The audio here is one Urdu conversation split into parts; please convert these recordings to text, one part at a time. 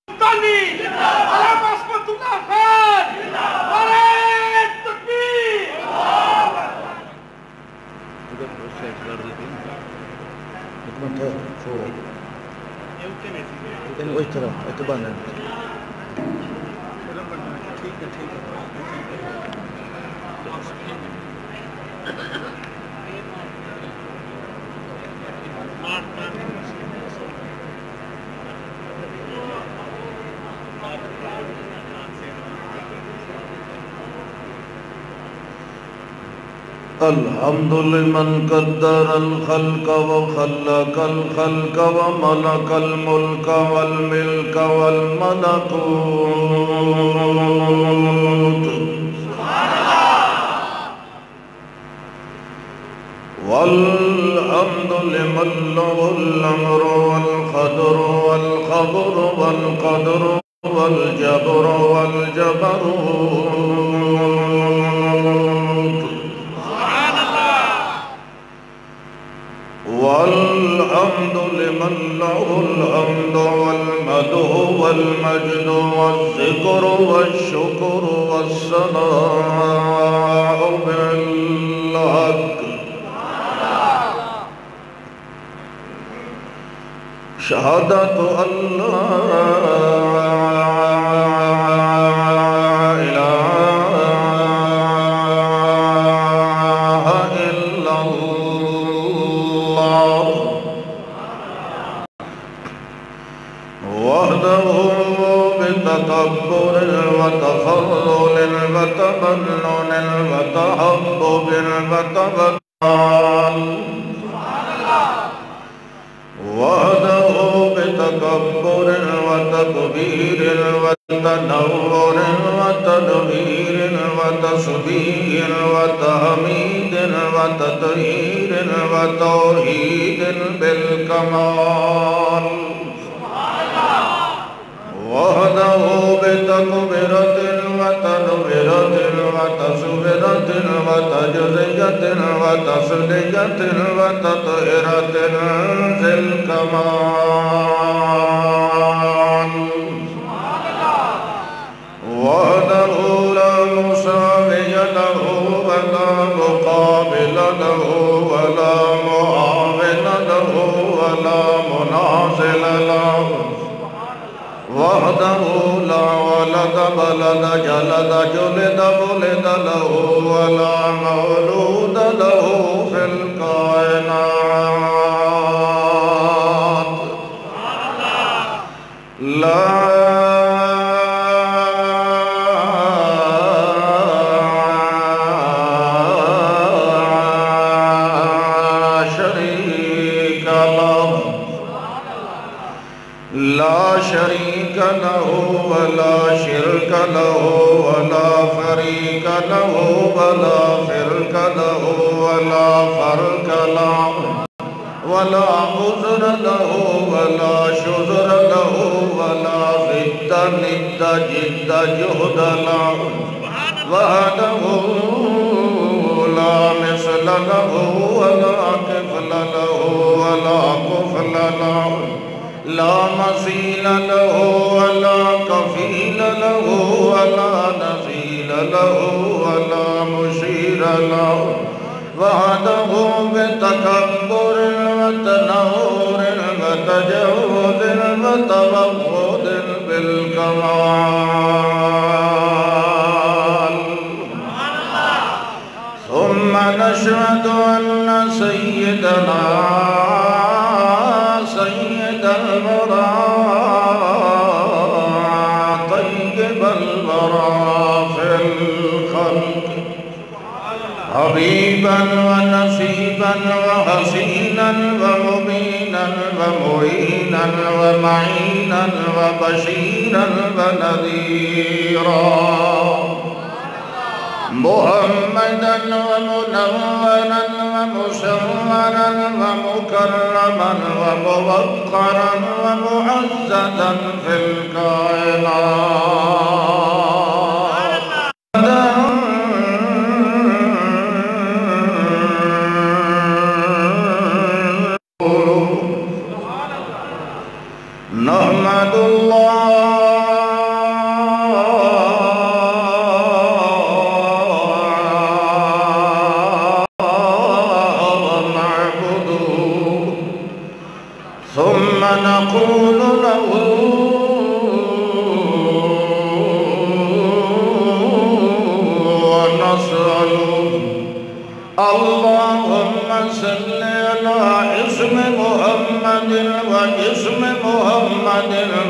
Tani, Alam Asmatullah Khan, Nare Takbir. الحمد لمن قدر الخلق وخلق الخلق وملك الملك والملك والملكوت والحمد لمن له الأمر والقدر والخبر والقدر والجبر والجبروت والحمد لمن له الحمد والمدح والمجد والذكر والشكر والثناء بالحق شهادة أن لا بتكبر وتفضل وتمنن وتحبب وتبتال وحده بتكبر وتكبير وتنور وتدبير وتسبيح وتحميد وتطهير وتوحيد بالكمال وحده بتكبيرة وتنويرة وتسبيرة وتجزية وتسلية وتطهيرة ذي الكمال وحده لا مساوي له ولا مقابل له ولا معاون له ولا منازل له وحده لا ولد بلد جلد جلد ولد له ولا مولود له في الكائنات لا شريك له لا شريك له ولا شرك له ولا فريق له ولا فرق له ولا فرق له ولا عذر له ولا شذر له ولا ضد ند جد جهد له وحده لا مثل له ولا كفل له ولا كفل له لا مثيل له ولا كفيل له ولا نظير له ولا مشير له وحده بتكبر وتنور وتجود وتوحد بالكمال ثم نشهد أن سيدنا سيد الورى طيب الورى في الخلق حبيبا ونسيبا وحسينا ومبينا ومعينا ومعينا وبشيرا ونذيرا محمدا ومنورا ومشررا ومكرما وموقرا ومعززا في الكائنات نحمد الله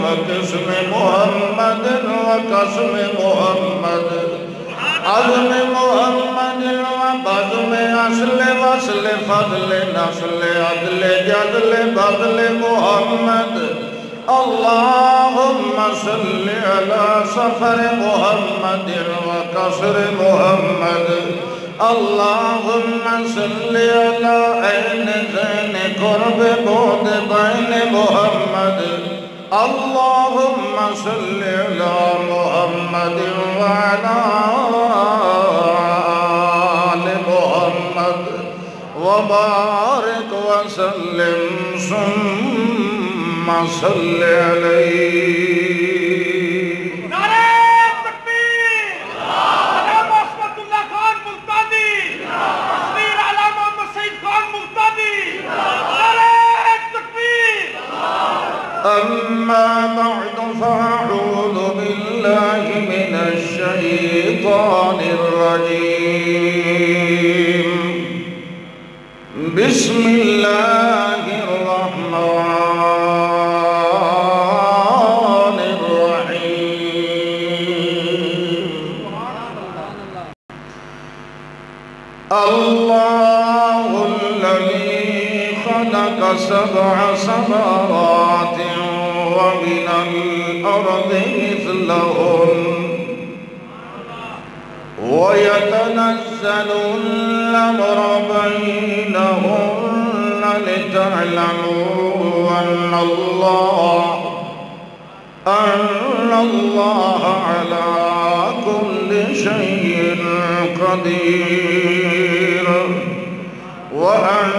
وقسم محمد وقسم محمد عزم محمد وبزم اصل وصل فضل نسل عدل جدل بدل محمد اللهم صل على سفر محمد وقصر محمد اللهم صل على عين زين قرب بود بين محمد اللهم صل على محمد وعلى آل محمد وبارك وسلم ثم صل عليه نعرہ تکبیر علامہ عصمت اللہ خان ملتانی تصویر علامہ محمد سعید خان ملتانی نعرہ تکبیر أما بعد فأعوذ بالله من الشيطان الرجيم بسم الله الرحمن الرحيم الله الذي خلق سبع سماوات ومن الأرض مثلهن ويتنزل الأمر بينهن لتعلموا أن الله على كل شيء قدير وأن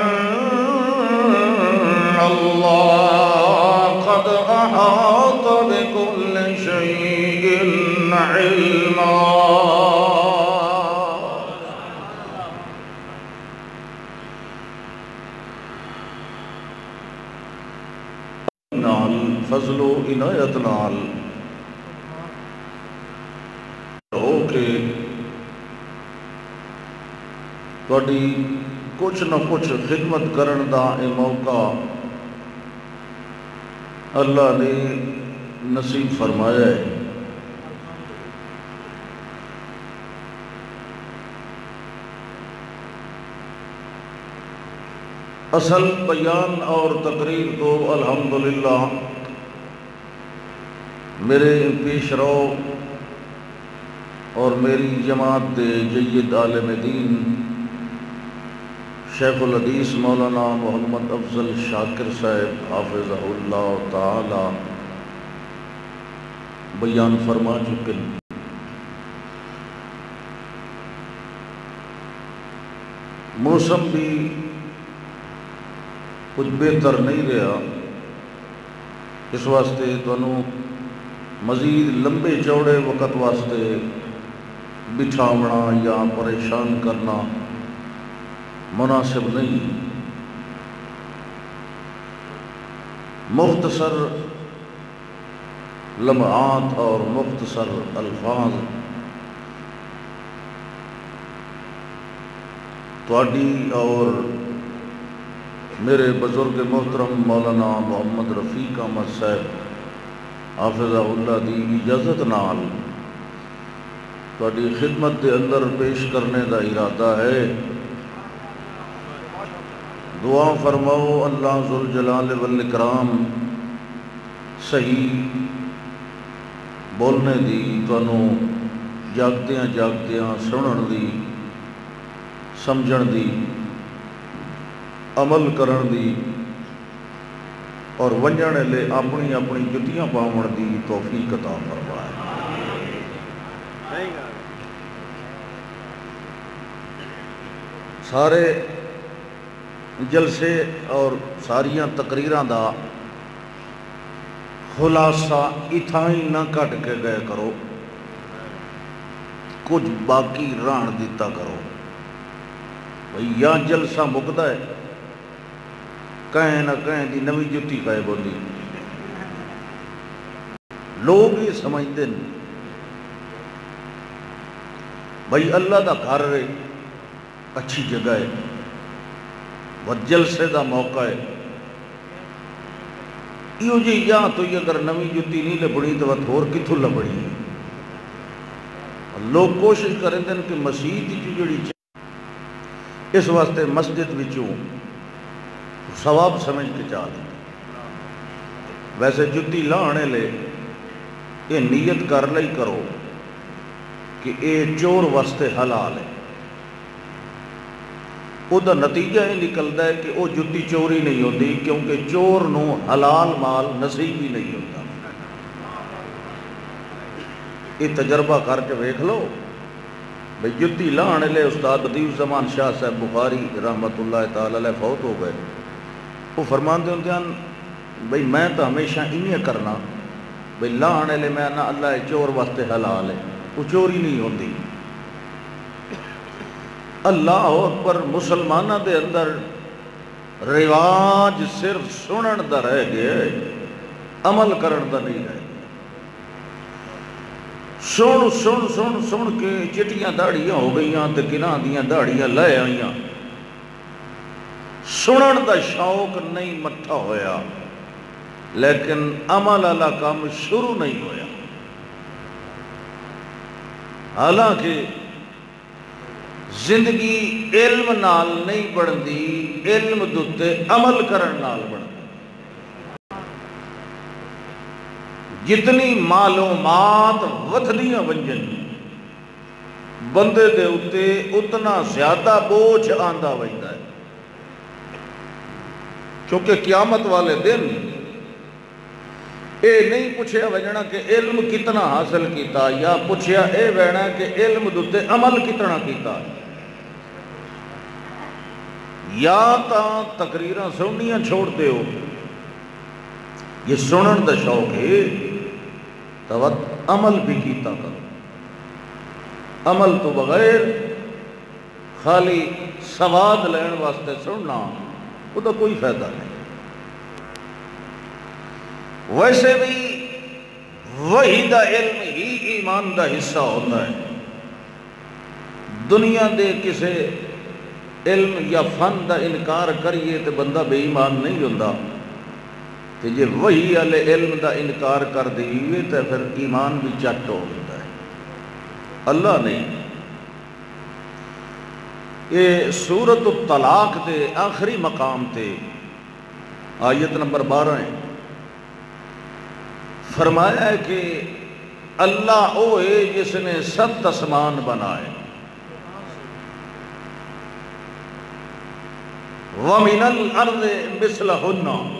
الله قد أحاط بكل شيء علما فضل و عنایت نال ہو کے تہاڈی کچھ نہ کچھ خدمت کرن دا اے موقع اللہ نے نصیب فرمایا ہے۔ اصل بیان اور تقریر تو الحمدللہ میرے پیش رو اور میری جماعت دے جید عالم دین شیخ الحدیث مولانا محمد افضل شاکر صاحب حافظہ اللہ تعالی بیان فرما چکے ہیں۔ موسم بھی کچھ بہتر نہیں رہا، اس واسطے تانوں مزید لمبے چوڑے وقت واسطے بٹھاونا یا پریشان کرنا مناسب نہیں۔ مختصر لمحات اور مختصر الفاظ تواڈی اور میرے بزرگ محترم مولانا محمد رفیق احمد صاحب حافظہ اللہ دی اجازت نال تواڈی خدمت دے اندر پیش کرنے دا ارادہ ہے۔ دعا فرماؤ اللہ ذوالجلال والاکرام صحیح بولنے دی، تانوں جاگدیاں جاگدیاں سنن دی، سمجھن دی، عمل کرن دی اور ونجن لے اپنی اپنی جتیاں پاون دی توفیق عطا فرمائے۔ سارے جلسے اور ساریاں تقریراں دا خلاصہ اتھائی نہ کٹ کے گئے کرو، کچھ باقی رہن دیتا کرو۔ بھئی یا جلسہ مکدا ہے، کہیں نہ کہیں دی نوی جتی غائب ہوندی، لوگ یہ سمجھتے ہیں بھئی اللہ دا گھر ہے، اچھی جگہ ہے، وہ جلسے دا موقع ہے، یہ جی یا تو یہ اگر نوی جتی نہیں لبڑی تو ہور کتھوں لبڑی. لوگ کوشش کریں دن کہ مسجد کی جڑی اس واسطے مسجد وچوں ثواب سمجھ کے چاہ دیں. ویسے جتی لانے لے یہ نیت کر لئی کرو کہ اے چور واسطے حلال ہے. او دا نتیجہ یہ نکلتا ہے کہ وہ جتی چوری نہیں ہوتی کیونکہ چور نو حلال مال نصیب ہی نہیں ہوتا. یہ تجربہ کر کے ویکھ لو بھئی جتی لانے لے استاد بدیع الزمان شاہ صاحب بخاری رحمت اللہ تعالی علیہ فوت ہو گئے. وہ فرماندے ہوندے ہیں بھئی میں تو ہمیشہ انہیں کرنا بھئی لانے لے میں نہ اللہ چور واسطے حلال ہے وہ چوری نہیں ہوتی. اللہ پر مسلمانہ دے اندر رواج صرف سنن دا رہ گیا عمل کرن دا نہیں رہ گیا. سن سن سن سن کے چٹیاں داڑیاں ہو گئیاں تے کناں دیاں داڑیاں لے آئیاں. سنن دا شوق نہیں مٹھا ہویا لیکن عمل والا کام شروع نہیں ہویا. حالانکہ زندگی علم نال نہیں بڑھدی علم دے عمل کرن نال بڑھدی. جتنی معلومات ودھدیاں ونجن بندے دے اتے اتنا زیادہ بوجھ آندا ویندا ہے. کیونکہ قیامت والے دن اے نہیں پوچھیا وجنا کہ علم کتنا حاصل کیتا یا پوچھیا اے وینا کہ علم دے عمل کتنا کیتا. یا تا تقریراں سننیاں چھوڑ دے ہو یہ سنن دا شوق ہے تو عمل بھی کیتا کرو. عمل تو بغیر خالی سواد لین واسطے سننا وہ تو کوئی فائدہ نہیں. ویسے بھی وہی دا علم ہی ایمان دا حصہ ہوتا ہے. دنیا دے کسے علم یا فن دا انکار کریے تو بندہ بے ایمان نہیں ہوتا. تو جے وہی والے علم دا انکار کر دیئے تو پھر ایمان بھی چٹ ہو جاتا ہے. اللہ نے یہ سورۃ الطلاق دے آخری مقام تے آیت نمبر 12 ہے فرمایا ہے کہ اللہ وہ ہے جس نے 7 آسمان بنائے وَمِنَ الْأَرْضِ مِثْلَهُنَّ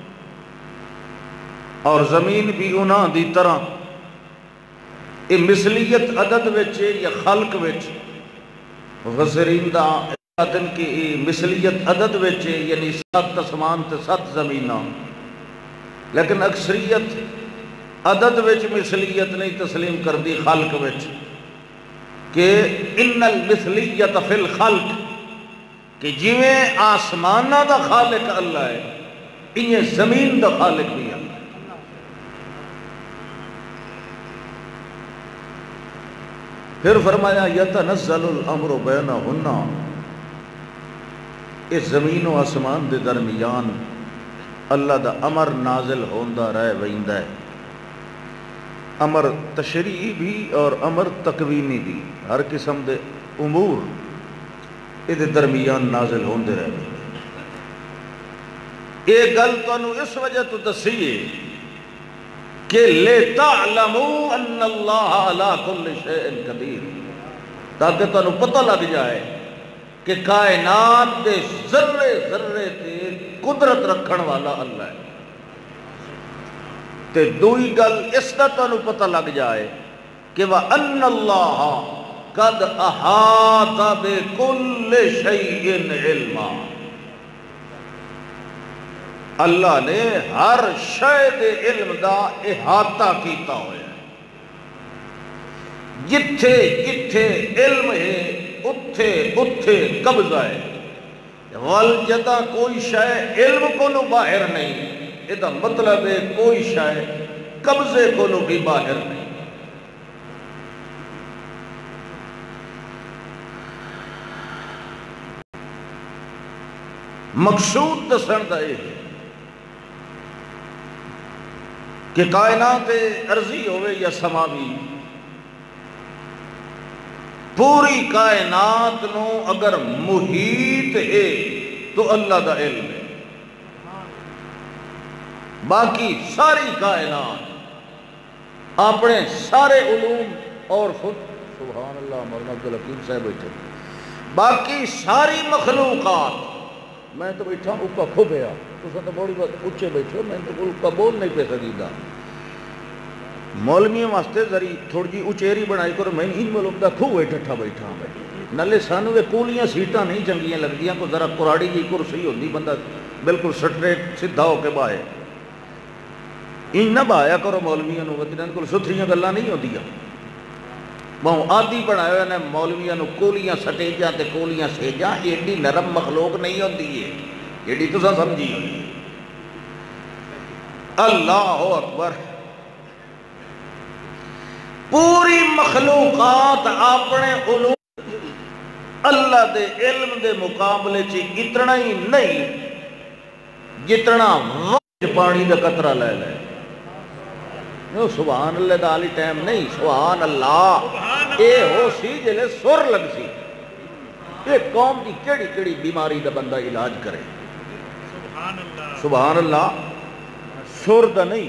اور زمین بھی انہاں دی طرح. یہ مثلیت عدد وچے یا خلق وچ مفسرین دا دن کی مثلیت عدد وچے یعنی 7 آسمان تے 7 زمیناں لیکن اکثریت عدد وچ مثلیت نہیں تسلیم کر دی خلق وچ کہ ان المثلیت فی الخلق کہ جویں آسمانہ دا خالق اللہ ہے انہیں زمین دا خالق بھی اللہ ہے. پھر فرمایا یتنزل الامر بینہن اس زمین و آسمان دے درمیان اللہ دا امر نازل ہوندہ رہ ویندہ ہے. امر تشریعی بھی اور امر تکوینی بھی ہر قسم دے امور یہ درمیان نازل ہوندے رہ ویندہ. ایک گل تو اس وجہ تو دسیے کہ لِتَعْلَمُوا أَنَّ اللَّهَ عَلَىٰ كُلِّ شَيْءٍ قَدِيرٌ تاکہ تانوں پتہ لگ جائے کہ کائنات دے ذرے ذرے تے قدرت رکھن والا اللہ ہے. تے دوئی گل اس دا تانوں پتہ لگ جائے کہ وَأَنَّ اللَّهَ قَدْ أَحَاطَ بِكُلِّ شَيْءٍ عِلْمًا اللہ نے ہر شے دے علم دا احاطہ کیتا ہوا ہے. جتھے جتھے علم ہے اتھے اتھے قبضہ ہے. والجدہ کوئی شے علم کو نو باہر نہیں یہ مطلب ہے کوئی شے قبضے کو نو بھی باہر نہیں. مقصود دسن دا یہ ہے کہ کائنات ارضی ہوئے یا سماوی، پوری کائنات نو اگر محیط ہے تو اللہ دا علم ہے۔ باقی ساری کائنات اپنے سارے علوم اور خود سبحان اللہ مولانا عبدالحکیم صاحب بیٹھے، باقی ساری مخلوقات، میں تو بیٹھا ہوں اوپر کھو گیا، تو بڑی بات اچھے بیٹھے ہو، میں تو اوپر بول نہیں پہ سکیدہ۔ مولویوں واسطے ذری تھوڑی جی اچیری بنائی کرو، میں ان ملک دا کھوئے ٹھٹھا بیٹھا ہوں، نلے سانو دے کولیاں سیٹاں نہیں چنگیاں لگ دیاں، کو ذرا قراڑی جی کرسی ہوندی بندہ بالکل سٹریٹ سدھا ہو کے بائے، ان نہ بایا کرو مولویوں نو، جنہاں کول ستھریاں گلاں نہیں ہوندیاں، بہوں آدھی بنایا ہوئے نے مولویوں نو کولیاں سٹیجاں تے کولیاں سیجاں، ایڈی نرم مخلوق نہیں ہوندی ہے، ایڈی تساں سمجھی ہوئی۔ اللہ اکبر، پوری مخلوقات اپنے علوم اللہ دے علم دے مقابلے چی اتنا ہی نہیں جتنا وقت پانی دا قطرہ لے لے۔ سبحان اللہ دا علی ٹائم نہیں، سبحان اللہ اے ہو سی جلے سر لگ سی، اے قوم دی کیڑی کیڑی بیماری دا بندہ علاج کرے، سبحان اللہ، سر دا نہیں،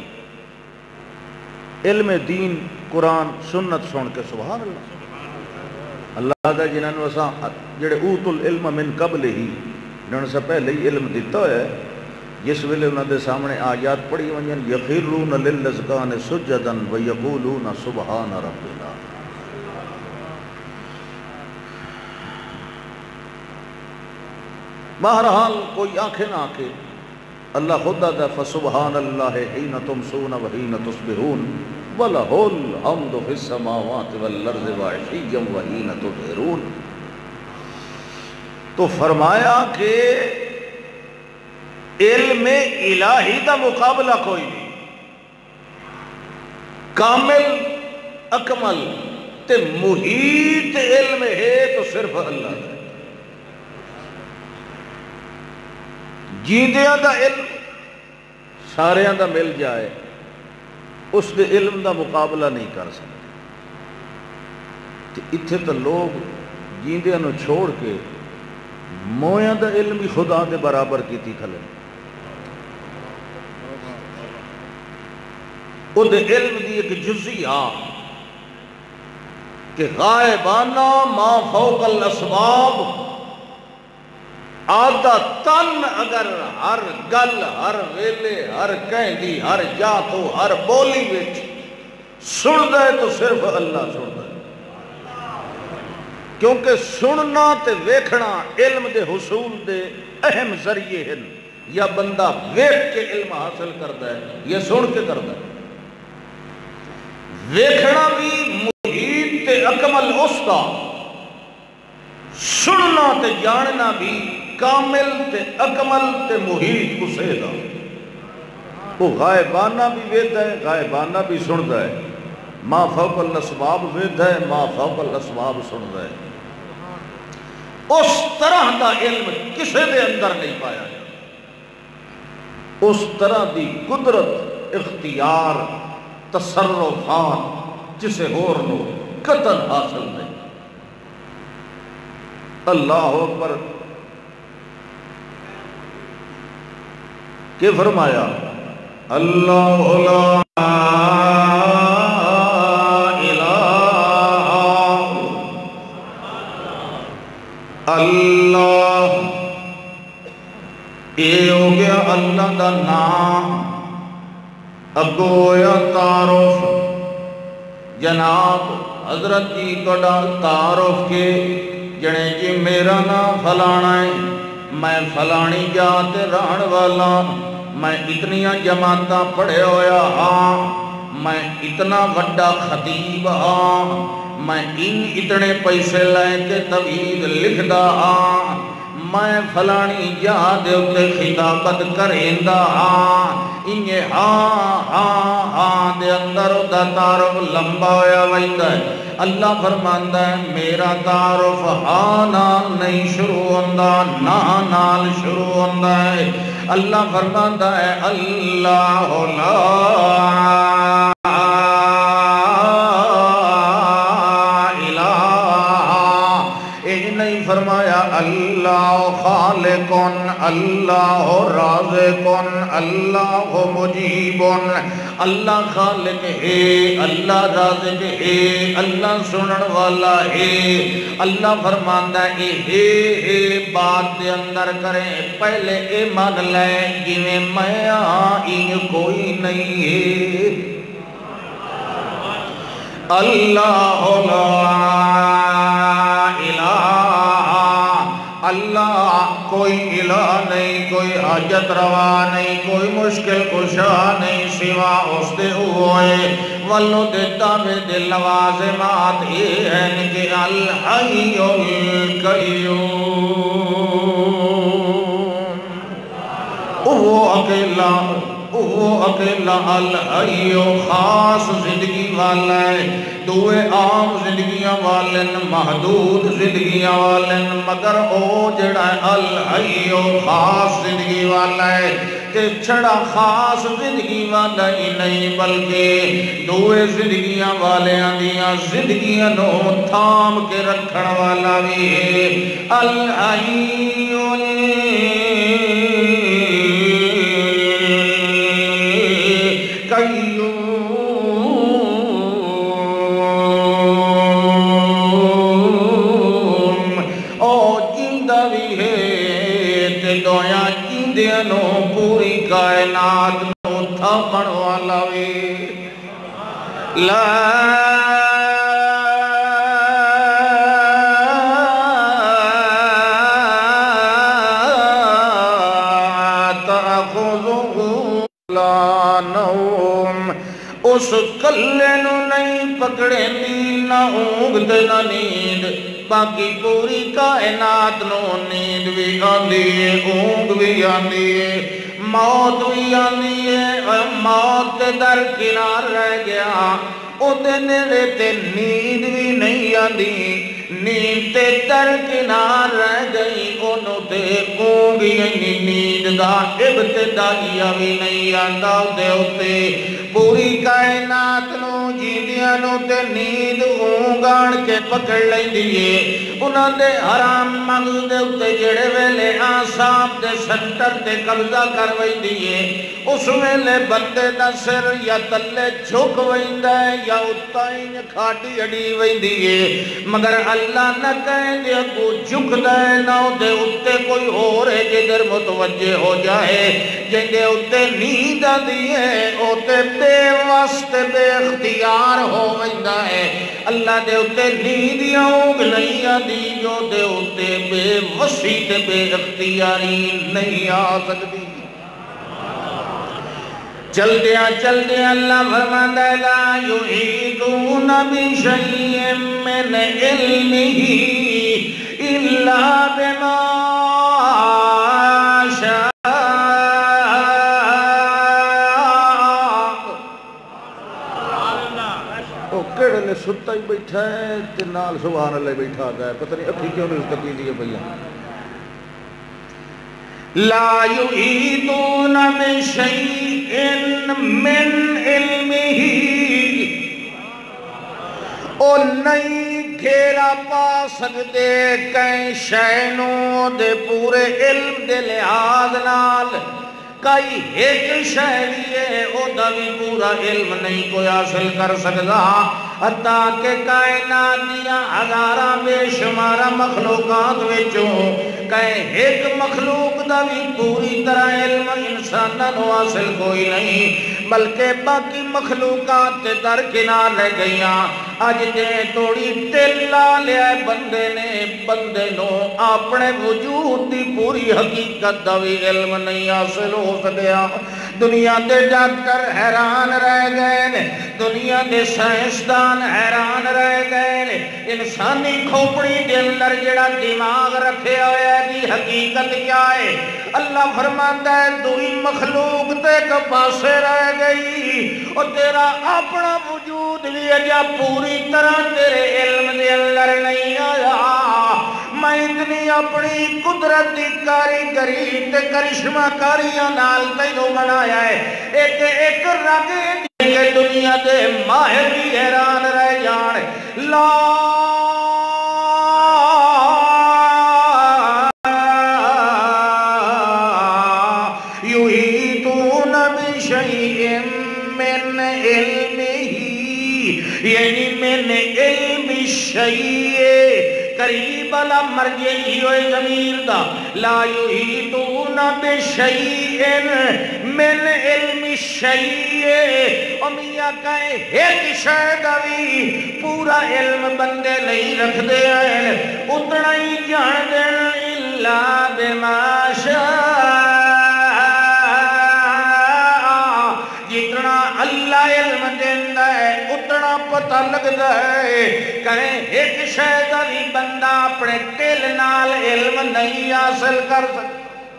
علم دین قرآن سنت سن کے سبحان اللہ، اللہ دا جنہاں نو اساں جڑے اوت العلم من قبل ہی، جنہاں سے پہلے ہی علم دیتا ہے، جس ویلے انہاں دے سامنے آیات پڑھی ونجن یخرون للاذقان سجدا ویقولون سبحان ربنا۔ بہرحال کوئی آنکھیں نہ آنکھیں، اللہ خدا دا فسبحان اللہ حین تمسون وحین تصبحون وَلَهُ الْحَمْدُ فِي السَّمَاوَاتِ وَالْأَرْضِ وَعِشِيًّا وَحِينَ تُظْهِرُونَ۔ تو فرمایا کہ علم الہی دا مقابلہ کوئی نہیں، کامل اکمل تے محیط علم ہے تو صرف اللہ ہے۔ جیندیاں دا علم ساریاں دا مل جائے، اس دے علم دا مقابلہ نہیں کر سکتے، اتھے تو لوگ جیندیاں نو چھوڑ کے مویاں دا علم بھی خدا دے برابر کیتی کھلے، او دے علم دی ایک جزیات کہ غائبانہ ما فوق الاسباب، آدھا تن اگر ہر گل ہر ویلے ہر کہندی ہر جاتو ہر بولی وچ سن دے تو صرف اللہ سن دے، کیونکہ سننا تے ویکھنا علم دے حصول دے اہم ذریعے ہیں، یا بندہ ویکھ کے علم حاصل کردا ہے یا سن کے کردا ہے۔ ویکھنا بھی محیط تے اکمل اس دا، سننا تے جاننا بھی کامل تے اکمل تے محیط اسے دا، وہ غائبانہ بھی ویدہ ہے غائبانہ بھی سندا ہے، ما فوق الاسباب ویدہ ہے ما فوق الاسباب سندا ہے۔ اس طرح دا علم کسے دے اندر نہیں پایا ہے، اس طرح دی قدرت اختیار تصرفات جسے اور نو قطن حاصل نہیں۔ اللہ اکبر، کہ فرمایا اللہ لا الہ اللہ، اے ہو گیا اللہ دا نام، اگویا تعارف، جناب حضرت جی کڑا تعارف کے جنے جی میرا نام فلانا ہے، میں فلانی جات رہن والا، میں اتنیاں جماعتاں پڑھے ہویا ہاں، میں اتنا وڈا خطیب ہاں، میں اتنے پیسے لے کے توحید لکھ دا ہاں، میں فلانی جہاں دے اتے خطابت کریندا ہاں انجے ہاں دے اندر دا تعارف لمبا ہویا ویندہ ہے اللہ فرماندا ہے میرا تعارف ہاں نال نہیں شروع ہوندا نا نال شروع ہوندا ہے اللہ فرماندا ہے اللہ لا فرمایا اللہ خالقن اللہ رازقن اللہ مجیبن اللہ خالق ہے اللہ رازق ہے اللہ سنن والا ہے اللہ فرماندا ہے بات دے اندر کریں پہلے اے مان لیں جویں میں ان کوئی نہیں ہے اللہ لا اللہ کوئی الہ نہیں کوئی حاجت روا نہیں کوئی مشکل کشا نہیں سوا اس دے ہوئے والو دیتا میں دل لوازمات یہ ہے کہ الحی القیوم وہ اکیلا الحی خاص زندگی والا ہے دوے عام زندگیاں والن محدود زندگیاں والن مگر او جڑا الحی خاص زندگی والا ہے کہ چھڑا خاص زندگی والا ہی نہیں بلکہ دوے زندگیاں والیاں دیاں زندگیاں نو تھام کے رکھن والا بھی ہے الحی پوری کائنات نو تھامن والا وی لا تأخذه لا نوم اس کلے نو نہیں پکڑے دی نہ اونگ تے نہ نیند باقی پوری کائنات نو نیند بھی آندی ہے اونگ بھی آندی ہے موت بھی آندی ہے موت تے در کنار رہ گیا او تے نیڑے تے نیند بھی نہیں آندی نیند تے در کنار رہ گئی انہوں تے اونگ یعنی نیند دا ابتدائیہ بھی نہیں آندا دے ہوتے پوری کائنات نو جیندیاں نو تے نیند اونگان کے پکڑ لیں دیئے انہاں دے حرام مغز دے اتے جڑے ویلے آساب دے سنٹر تے قبضہ کر وئی دیئے اس ویلے بندے دا سر یا تلے جھک ویندہ ہے یا اتائیں کھاٹی اڑی وئی دیئے مگر اللہ نہ کہیں دے کو جھک دے نہ دے اتے کوئی اور ہے جدر متوجہ ہو جائے جنگے اتے نیند دیئے اتے بے واسط بے اختیار ہو ویندہ ہے اللہ دے اتے نیندیاں اونگ نہیں آدھی جو دے اتے بے وسیط بے اختیاری نہیں آ سکتی چل دیا اللہ فرماندہ لا یحیطون بشیء من علمہ الا بما شاء کیڑے نے ستا ہی بیٹھا ہے تے نال سبحان اللہ بیٹھا گیا ہے پتہ نہیں اکھی کیوں نہیں اس تکلیف دیئے بھئیہ لا یحیطون بشیء من علمہ او نہیں گھیرا پا سکتے کہیں شینوں دے پورے علم دے لحاظ نال کئی ایک شہریے او دا بھی پورا علم نہیں کوئی حاصل کر سکتا حتیٰ کہ کائنات دیا ہزارہ بے شمارہ مخلوقات وچوں کہیں ایک مخلوق دا بھی پوری طرح علم انسانہ نو حاصل کوئی نہیں بلکہ باقی مخلوقات در کنار رہ گئیاں آج دے توڑی تیلا لیا بندے نو اپنے وجود دی پوری حقیقت دا بھی علم نہیں حاصل ہو سکیا دنیا دے ڈاکٹر حیران رہ گئے، دنیا دے سائنسدان حیران رہ گئے، انسانی کھوپڑی دے اندر جڑا دماغ رکھے ہویا دی حقیقت کیا ہے؟ اللہ فرماتا ہے دوئی مخلوق تے ایک پاسے رہ گئی، اور تیرا اپنا وجود بھی اجا پوری طرح تیرے علم دے اندر نہیں آیا۔ میں اتنی اپنی قدرت دی کاریگری تے کرشمہ کاریاں نال تینوں بنایا ہے، ایک ایک رگ کہ دنیا دے ماہر بھی حیران رہ جان۔ لا یحیطون بشیء من علمہ، یعنی من علم الشیء قریب والا مرجعی ہوئے ضمیر دا، لا یحیطون بشیء من علم الشیء، اور میاں کہیں ایک شاید بھی پورا علم بندے نہیں رکھ دے ہیں، اتنا ہی جان دیں الا بما شاء، جتنا اللہ علم دیندہ ہے اتنا پتہ لگتا ہے۔ کہیں ایک شاید بھی بندہ اپنے دل نال علم نہیں حاصل کر سکتا۔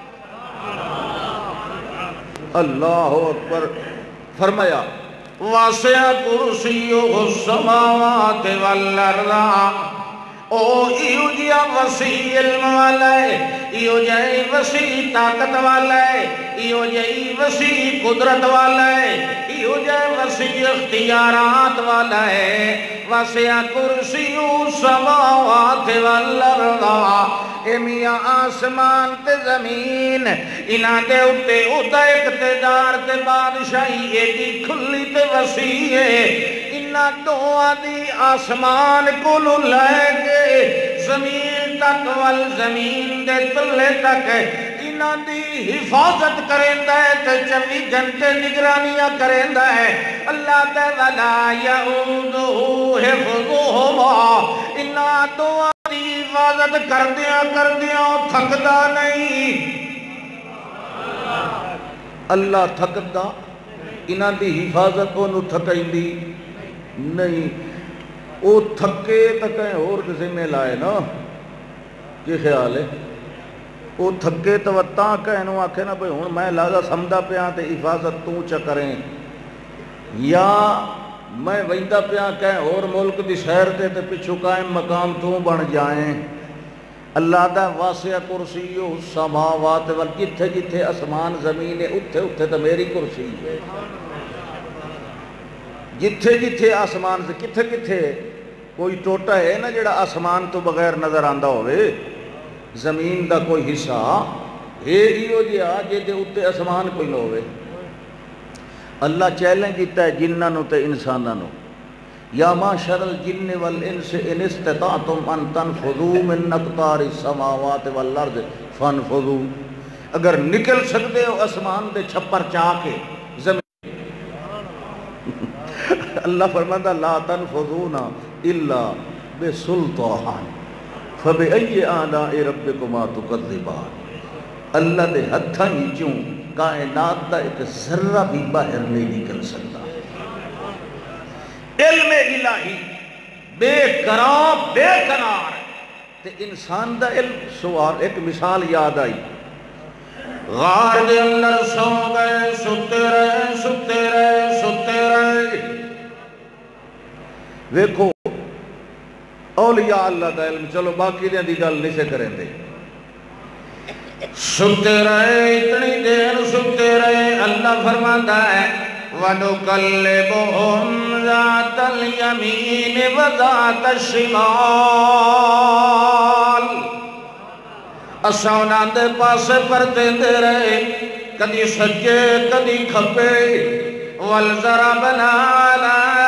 اللہ اکبر۔ فرمایا واسع کرسیہ السماوات والارض، او ایو جیا وسیع علم والا ہے، ایو جائی وسیع طاقت والا ہے، ایو جائی وسیع قدرت والا ہے، ایو جائی وسیع اختیارات والا ہے۔ واسع کرسیہ السماوات والارض، اے میاں آسمان تے زمین انہاں دے اتے ادا اقتدار تے بادشاہی ایڈی کھلی تے وسیع ہے، انہاں دعا دی آسمان کو لے کے زمین تک والزمین دے تلے تک انہاں دی حفاظت کریندا ہے تے 24 گھنٹے نگرانیاں کریندا ہے۔ اللہ دے ولا یعودہ حفظہما، انہاں دعا دی حفاظت کردیاں تھکدا نہیں۔ اللہ تھکدا، انہاں دی حفاظت انہوں تھکائیندی نہیں۔ او تھکے تو کہیں اور ذمہ لائے نا، کی خیال ہے؟ او تھکے تو تاں کہنوں آکھے نا بھئی ہوں میں لازا سمدہ پیاں تے حفاظت تو چکریں، یا میں ویندہ پیاں کہیں اور ملک دی شہر تے پچھو قائم مقام تو بن جائیں۔ اللہ دا واسع کرسیہ السماوات وال، جتھے جتھے اسمان زمین ہے اتھے اتھے تو میری کرسی ہے، جتھے جتھے آسمان سے کتھے کتھے کوئی ٹوٹا ہے نا جڑا آسمان تو بغیر نظر آندہ ہوئے، زمین دا کوئی حصہ ہے ہی ہو جیا جے دے اتے آسمان کوئی نہ ہوئے۔ اللہ چیلنج کیتا ہے جنانوں تے انسانانوں، یا معشر الجن والانس ان استطعتم ان تنفذوا من اقطار السماوات والارض فانفذوا، اگر نکل سکتے ہو آسمان دے چھپر چاہ کے زمین اللہ فرماتا لا تنفذون الا بسلطان فبأي آلاء ربكما تكذبان، اللہ دے ہتھاں ہی چوں کائنات دا ایک ذرہ بھی باہر نہیں نکل سکتا۔ علم الہی بے قرار بے قرار تے انسان دا علم سوال۔ ایک مثال یاد آئی، غار دے اندر سو گئے، ستے رہے ستے رہے ستے رہے۔ ویکھو اولیاء اللہ دا علم، چلو باقی دے دی گل نہیں سے کریں دے، ستے رہے اتنی دیر ستے رہے۔ اللہ فرماتا ہے وَنُقَلِّبُهُمْ ذَاتَ الْيَمِينِ وَذَاتَ الشِّمَالِ، اساں دے پاسے پردے دے رہے، کدی سجے کدی کھپے، وَالْضَرَبْنَا عَلَىٰ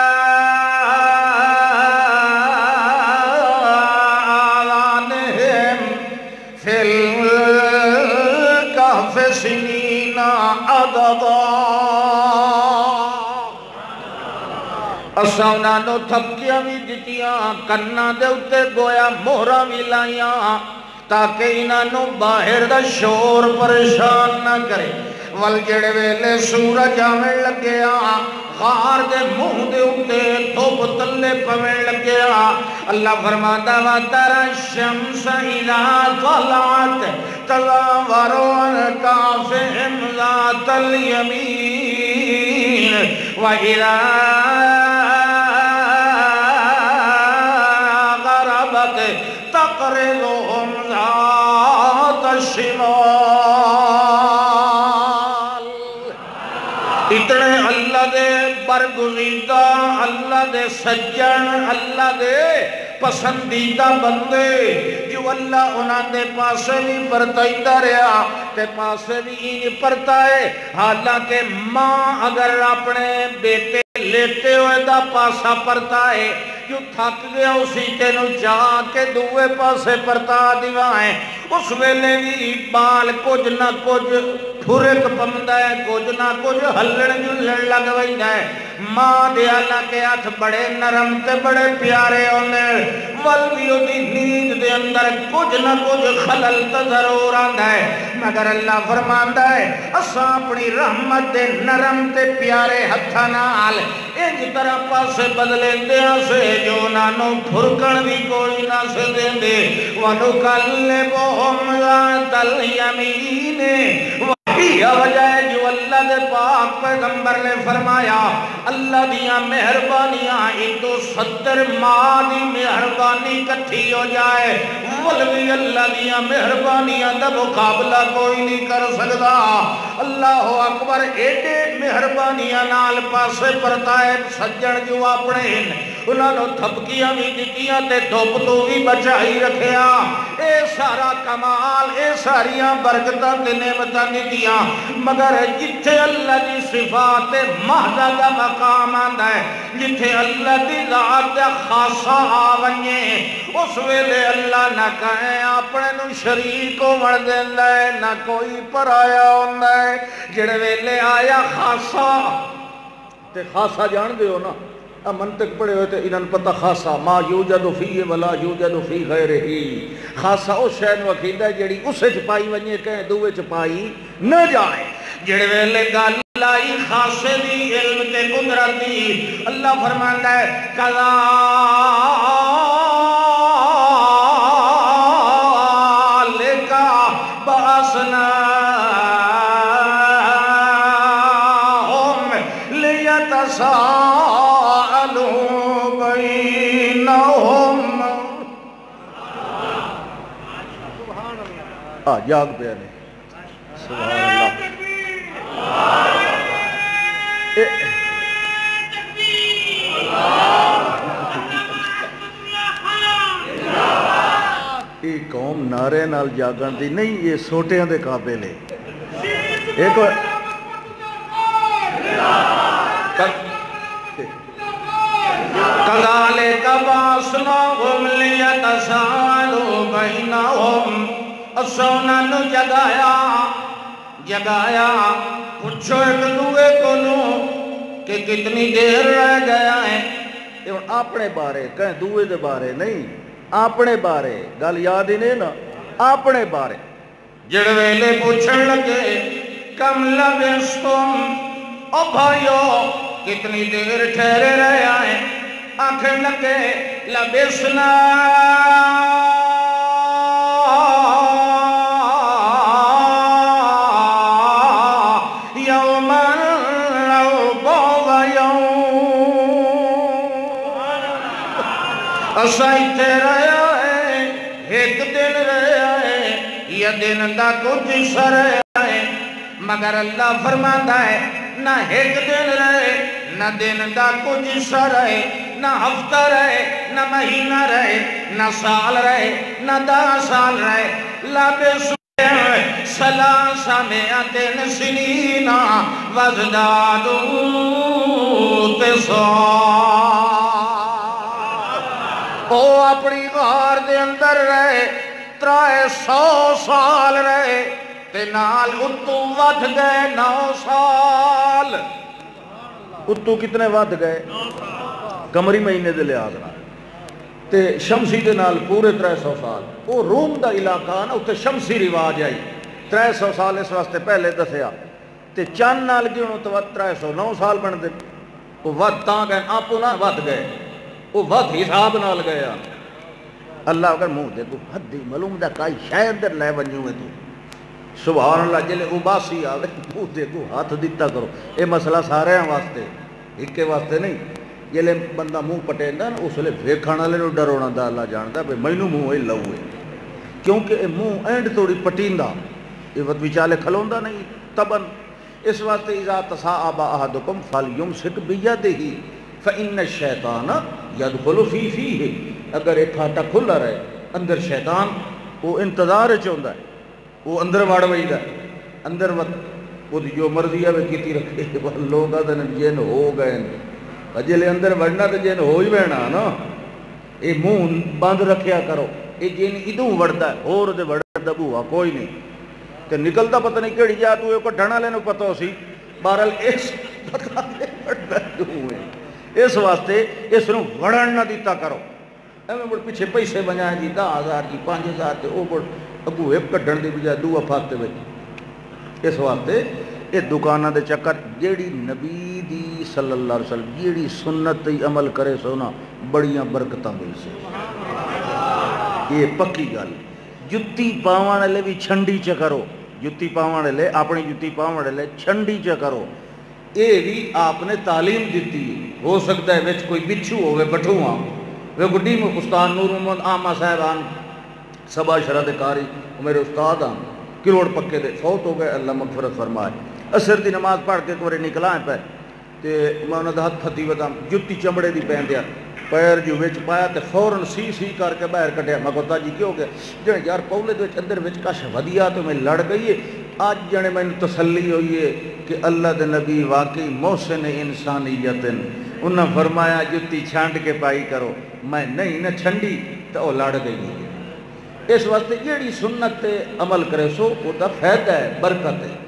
اساں انہاں تھپکیاں بھی دتیاں، کناں دے اتے گویا مہراں بھی لائیاں، تاکہ انہاں باہر دا شور پریشان نہ کرے۔ ول جڑے ویلے سورج آویں لگیا غار دے منہ دے اوتے دھوپ تلے پویں لگیا اللہ فرماتا وا ترى الشمس اذا طلعت تزاور عن كافهم ذات اليمين واذا غربت تقرضهم ذات الشمال اتنے اللہ دے برگزیدہ اللہ دے سجن اللہ دے پسندیدہ بندے جو اللہ انہاں دے پاسے بھی پرتائیدہ رہا تے پاسے بھی انہی پرتائے حالانکہ ماں اگر اپنے بیٹے لیتے ہوئے دا پاسا پرتائے جو تھک گیا اسی تینوں جا کے دوے پاسے پرتا دیوائیں اس ویلے بھی بال کچھ نہ کچھ ٹھرک پمدہ ہے کچھ نہ کچھ ہلڑ جلڑ لگ ویندہ ہے ماں دے اللہ کے ہاتھ بڑے نرم تے بڑے پیارے ہونے والویو دی نیند دے اندر کچھ نہ کچھ خلل ضرور آندہ ہے مگر اللہ فرماندہ ہے اساں اپنی رحمت دے نرم تے پیارے ہتھا نال انج طرح پاسے بدلیں دے سے جو نانو پھرکن بھی کوئی نہ سے دیں دے وَنُكَلِّبُهُمْ ذَاتَ الْيَمِينِ یہ وجہ ہے جو اللہ دے پاک پیغمبر نے فرمایا اللہ دیاں مہربانیاں 170 ماہ دی مہربانی کٹھی ہو جائے ولوی اللہ دیاں مہربانیاں دا مقابلہ کوئی نہیں کر سکتا اللہ اکبر ایڈے مہربانیاں نال پاسے پرتائے سجن جو اپنے انہاں نو تھپکیاں بھی دتیاں تے دھوپ تو بھی بچائی رکھیا اے سارا کمال اے ساریاں برکتاں تے نعمتاں دتیاں مگر جتھے اللہ دی صفات محضہ دا مقام آندا ہے جتھے اللہ دی ذات دا خاصہ آونجے اس ویلے اللہ نہ کہیں اپنے نو شریک کو مڑ دیندا ہے نہ کوئی پر آیا ہوندا ہے جڑے ویلے آیا خاصہ تے خاصہ جان دے ہو نا منطق پڑھے ہوئے تھے انہاں پتہ خاصہ ما یوجد فیہ ولا یوجد فی غیرہ خاصہ اس شے نو عقیدہ جڑی اسے چپائی ونجے کہیں دوے چپائی نہ جائے جڑے ویلے گل لائی خاصے دی علم تے قدرت دی اللہ فرماندا ہے کذالک بعثناہم لیتساءلوا بینہم جاگ پہ نے سبحان اللہ یہ قوم نعرے نال جاگن دی نہیں یہ سوٹیاں دے قابل ہے ایک کذالک بعثناہم لیتساءلوا بینہم اسونا نو جگایا پوچھو ایک دوے کو لو کہ کتنی دیر رہ گیا ہے اپنے بارے کہیں دوے دے بارے نہیں اپنے بارے گل یاد ہی نہیں نا اپنے بارے جڑ ویلے پوچھن لگے کم لبستم او بھائیو کتنی دیر ٹھہرے رہے آئے آنکھیں لگے لبسنا اسائتے رہا ہے ایک دن رہا ہے یا دن دا کچھ حصہ رہا ہے مگر اللہ فرماتا ہے نہ ایک دن رہے نہ دن دا کچھ حصہ رہے نہ ہفتہ رہے نہ مہینہ رہے نہ سال رہے نہ 10 سال رہے لابس سلاسہ میاتن سنینا وزدادو تسا وہ اپنی غار دے اندر رہے 300 سال رہے تے نال اتو ودھ گئے 9 سال اتو کتنے ودھ گئے قمری مہینے دے لحاظ نال تے شمسی دے نال پورے 300 سال وہ روم دا علاقہ نا اتنے شمسی رواج آئی 300 سال اس واسطے پہلے دسیا تے چند نال گئے انہوں تو 309 سال بن دے وہ ود تاں گئے آپو نہ ود گئے وہ ود حساب نال گئے اللہ اگر منہ دے کو حد معلوم دا کائی شاید در لے ونجوں ہے تو سبحان اللہ جلے اباسی آوے منہ دے کو ہاتھ دیتا کرو اے مسئلہ سارے ہیں واسطے ایک کے واسطے نہیں جلے بندہ منہ پٹیندا نا اس لئے ویکھانا لے نو ڈرونا دا اللہ جاندا بے مینوں منہ اے لو ہے کیونکہ اے منہ اینڈ توڑی پٹیندا یہ وقت وچالے کھلوندا نہیں تبن اس واسطے اذا تصاعب احدکم فلیمسک بیدہ فإن الشیطان یدخل فی فیہ اگر ایک کھاٹا کھلا رہے اندر شیطان وہ انتظار چاہتا ہے وہ اندر وڑ ویدا اندر وہ جو مرضی ہے وہ کیتی رکھے لوگ آدھے جن ہو گئے اجلے اندر وڑنا تو جن ہو ہی بہنا نا یہ منہ بند رکھیا کرو یہ جن ادوں وڑتا ہے اور دے وڑتا بوا کوئی نہیں تے نکلتا پتہ نہیں کہڑی جا تو کٹھنا لینے پتہ ہو سی بہرحال اس پتہ نہیں وڑتا کیوں ہے اس واسطے اس نو وڑن نہ دیتا کرو ایویں مڑ پیچھے پیسے بنائیں جی 10,000 جی 5,000 تے او مڑ اگو ایک کڈن دی بجائے دو افاتے وچ اس واسطے یہ دکاناں دے چکر جیڑی نبی دی صلی اللہ علیہ وسلم جیڑی سنت تے عمل کرے سونا بڑیاں برکتاں مل سے یہ پکی گل جتی پاون والے بھی چھنڈی چ کرو جتی پاون والے اپنی جتی پاون والے چھنڈی چ کرو یہ بھی آپ نے تعلیم دیتی ہو سکتا ہے وچ کوئی بچھو ہوئے بٹھواں وہ گڈی میں استاد نور محمد عامہ صاحبان سبا شرح کاری میرے استاد آن کروڑ پکے دے فوت ہو گئے اللہ مغفرت فرمائے عصر دی نماز پڑھ کے ایک بار نکلا ہے پہ تے میں انہوں نے ہاتھ پھتی ودا جتی چمڑے دی پہن دیا پیر جو وچ پایا تے فوراً سی کر کے باہر کٹیا میں کہتا جی کیوں گیا جنے یار پولے دے اندر وچ کش ودیا تو میں لڑ گئی ہے آج جنے میں تسلی ہوئی ہے کہ اللہ دے نبی واقعی محسن انسانیت انہاں فرمایا جتی چھانڈ کے پائی کرو میں نہیں نہ چھنڈی تو لڑ گئی اس واسطے جیڑی سنت تے عمل کرے سو وہ دا فائدہ ہے برکت ہے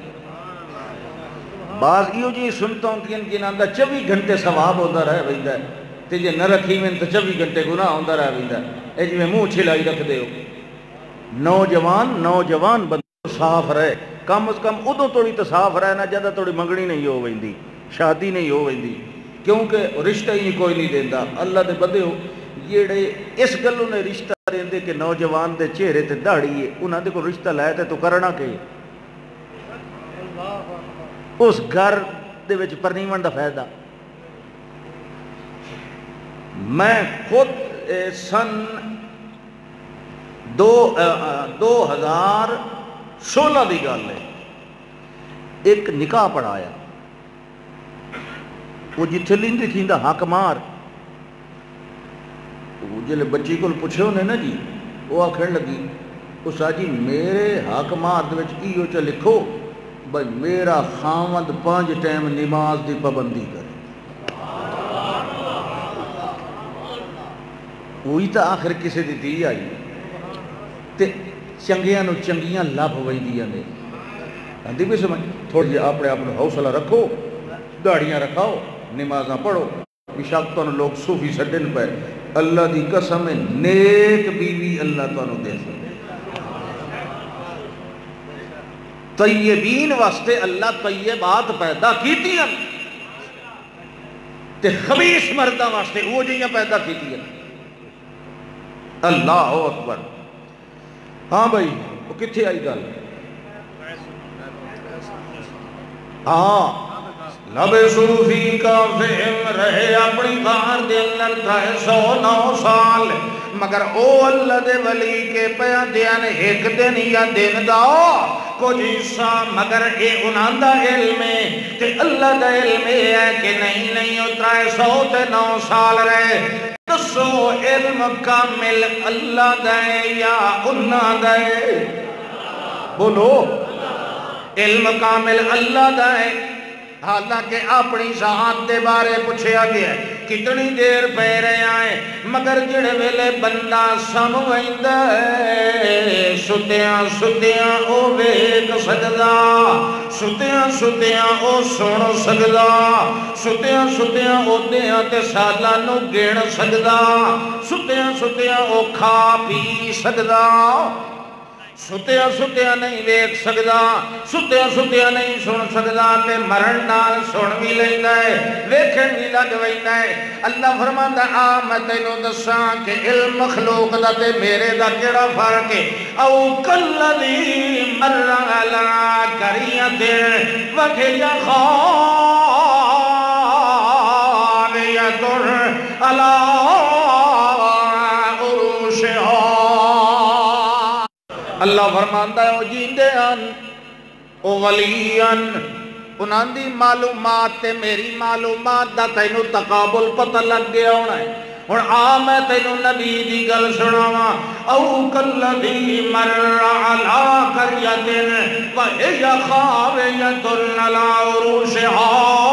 بعض یہ جی سنتا ہوں کہ جنہاں دا 24 گھنٹے ثواب ہوتا رہ ویندا ہے تے جے نہ رکھی میں تو 24 گھنٹے گناہ ہوتا رہ ویندا ہے اے جی میں منہ چھلائی رکھ دے ہو نوجوان بندہ صاف رہے کم از کم ادو توڑی تو صاف رہے نہ جدہ توڑی منگنی نہیں ہو ویندی شادی نہیں ہو ویندی کیونکہ رشتہ ہی کوئی نہیں دیندا اللہ دے بندے ہو جیڑے اس گلوں نے رشتہ دیندے کہ نوجوان دے چہرے تے داڑھی ہے انہاں دے کو رشتہ لائے تے تو کرنا کہ اس گھر دے وچ پرنیون دا فائدہ میں خود سن 2016 دی گل ہے ایک نکاح پڑھایا وہ جتھے لیندی تھیندا حق مار جلے بچی کو پوچھے ہونے نا جی وہ آکھن لگی اس آجی میرے حق مار دے وچ ایو چا لکھو بھائی میرا خامد 5 ٹائم نماز دی پابندی کرے وہی تا آخر کسے دی دی آئی تے چنگیاں نو چنگیاں لب ہوئی دیا نے اندھی بھی سمجھ تھوڑی جی اپنے حوصلہ رکھو داڑیاں رکھاؤ نمازاں پڑھو بشاک تو لوگ صوفی سڈن پہ اللہ دی قسم نیک بیوی اللہ تو دے سکتے طیبین واسطے اللہ طیبات پیدا کیتی ہیں تے خبیث مردہ واسطے وہ جیاں پیدا کیتی ہیں اللہ اکبر ہاں بھائی وہ کتھے آئی گل ہاں لبے صوفی کا فہم رہے اپنی کار دے اندر 309 سال مگر او اللہ دے ولی کے پیا دیان ایک دن یا دن دا کچھ حصہ مگر اے انہاں دا علم ہے تے اللہ دا علم ہے کہ نہیں 309 سال رہے دسو علم کامل اللہ دا ہے یا انہاں دا ہے بولو علم کامل اللہ دا ہے حالانکہ اپنی ذات دے بارے پوچھیا گیا ہے کتنی دیر پہ رہے آئے مگر جڑے ویلے بندہ سمویندا ہے ستیاں او ویکھ سکدا ستیاں او سن سکدا ستیاں او دیاں تے سالاں نو گن سکدا ستیاں او کھا پی سکدا ستیا ستیا نہیں ویکھ سکدا ستیا ستیا نہیں سن سکدا تے مرن نال سن بھی لیندا ہے ویکھن بھی لگ ویندا ہے اللہ فرماندا آ میں تینوں دساں کہ علم مخلوق دا تے میرے دا کیڑا فرق ہے او کلذی مر علی قریۃ وہی خاویۃ علی اللہ فرماندا ہے او جیندے ہن او ولی ہن انہاں دی معلومات تے میری معلومات دا تینوں تقابل پتہ لگ گیا ہونا ہے ہن آ میں تینوں نبی دی گل سناواں او کلذی مر علی قریۃ وہی خاویۃ علی عروشہا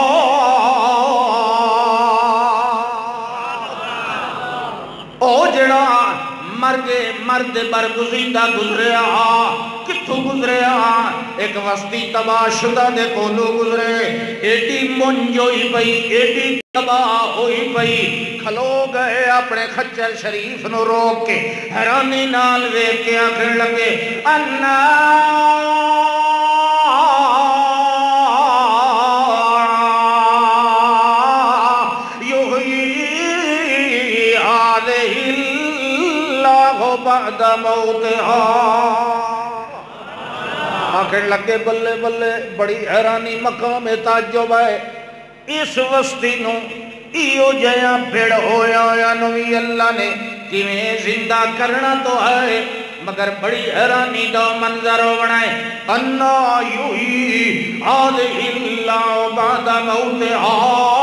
او جڑا مرد برگزیدہ گزریا کتھوں گزریا ایک وسطی تباہ شدہ دے کولو گزرے ایڈی منج ہوئی پئی ایڈی تباہ ہوئی پئی کھلو گئے اپنے خچر شریف نو روک کے حیرانی نال ویکھ کے آکھن لگے انا بعد موتہا آخر لگے بلے بلے بڑی حیرانی مقام تعجب ہے اس وسطی نو ایو جیاں بھیڑ ہویا یا نوی اللہ نے کیویں زندہ کرنا تو ہے مگر بڑی حیرانی دا منظر بنائے انا یحیی ہذہ اللہ بعد موتہا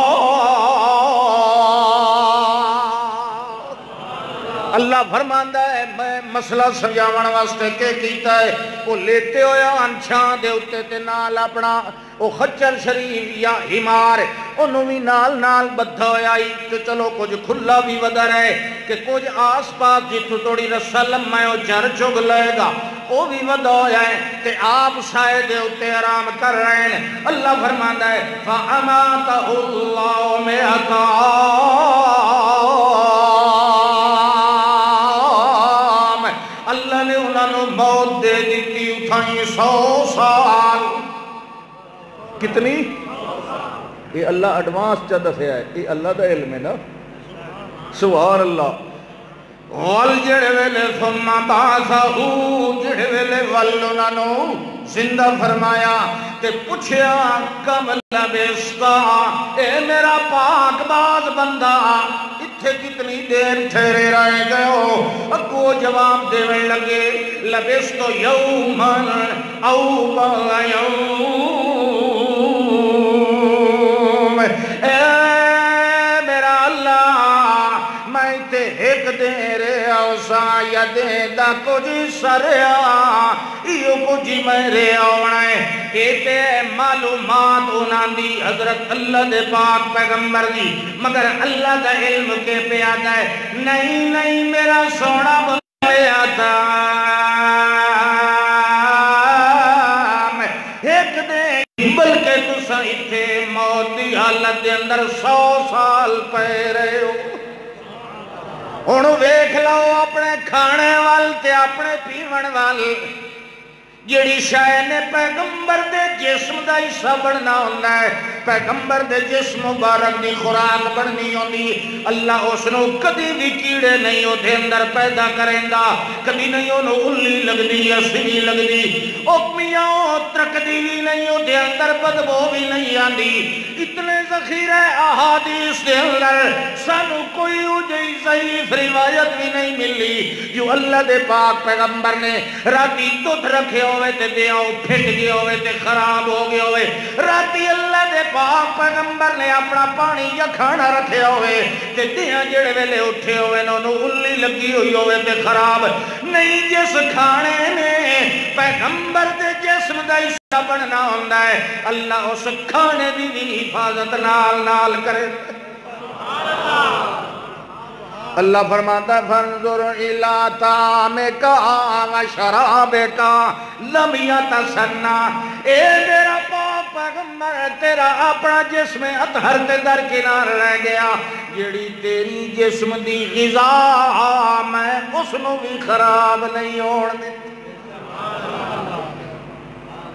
اللہ فرماندا ہے میں مسئلہ سمجھاون واسطے کہ کیتا ہے وہ لیٹے ہویا انچھاں دے اتے تے نال اپنا وہ خچر شریف یا حمار انہوں بھی نال بدھا ہویا تو چلو کچھ کھلا بھی ودر ہے کہ کچھ آس پاس جتو توڑی رسا لمحہ وہ چر چگ لے گا وہ بھی ودا ہویا ہے کہ آپ سائے دے اتے آرام کر رہے ہیں اللہ فرماندا ہے فَأَمَاتَهُ اللَّهُ مِئَةَ اللہ نے انہوں نے موت دے دیتی اٹھائیں 100 سال کتنی؟ یہ اللہ ایڈوانس چا دسیا ہے یہ اللہ دا علم ہے نا سبحان اللہ وال جڑے ویلے ثم بعثہ جڑے ویلے وال انہوں نے زندہ فرمایا تے پوچھیا کم لبستا اے میرا پاک باز بندہ اتھے کتنی دیر ٹھہرے رہے گئے ہو اگو جواب دیویں لگے لبستو یومن او بعض یوم اے میرا اللہ میں تے ایک دیر آسا یا دے دا کچھ سریا ایو کچھ میرے آونے کہتے معلومات انہاں دی حضرت اللہ دے پاک پیغمبر دی مگر اللہ دا علم کے پہ آتا ہے نہیں میرا سونا بلے آتا ایک دے بلکہ تسا اتھے موت دی حالت دے اندر 100 سال پہ رہے ہو انہوں ویکھ لاؤ اپنے کھانے وال تے اپنے پیون وال جیڑی شاہ نے پیغمبر دے جسم دا حصہ بڑھنا ہونا ہے پیغمبر دے جسم مبارک دی خوراک بڑھنی ہوندی اللہ اس نو کدی بھی کیڑے نہیں ہو دے اندر پیدا کریں گا کبھی نہیں ہو نو الی لگ دی یا سوی لگ دی اکمیاں ترک دی بھی نہیں ہو دے اندر بدبو بھی نہیں آندی اتنے ذخیرہ احادیث دے اندر سانو کوئی اجئی ضعیف روایت بھی نہیں ملی جو اللہ دے پاک پیغمبر نے راتی دودھ رکھے ہوئے تے دیاں پھٹ گئے ہوئے تے خراب ہو گئے ہوئے راتی اللہ دے پاک پیغمبر نے اپنا پانی یا کھانا رکھے ہوئے تے دیاں جڑے ویلے اٹھے ہوئے نو الی لگی ہوئی ہوئے تے خراب نہیں جس کھانے نے پیغمبر دے جسم دا حصہ بننا ہوندہ ہے اللہ اس کھانے دی بھی حفاظت نال کرے اللہ فرماتا ہے فانظر الى طعامک و شرابک لم یتسنہ اے میرا پاک پیغمبر تیرا اپنا جسم اطہر تے درکنار رہ گیا جیڑی تیری جسم دی غذا میں اس نو بھی خراب نہیں ہوڑ دیتی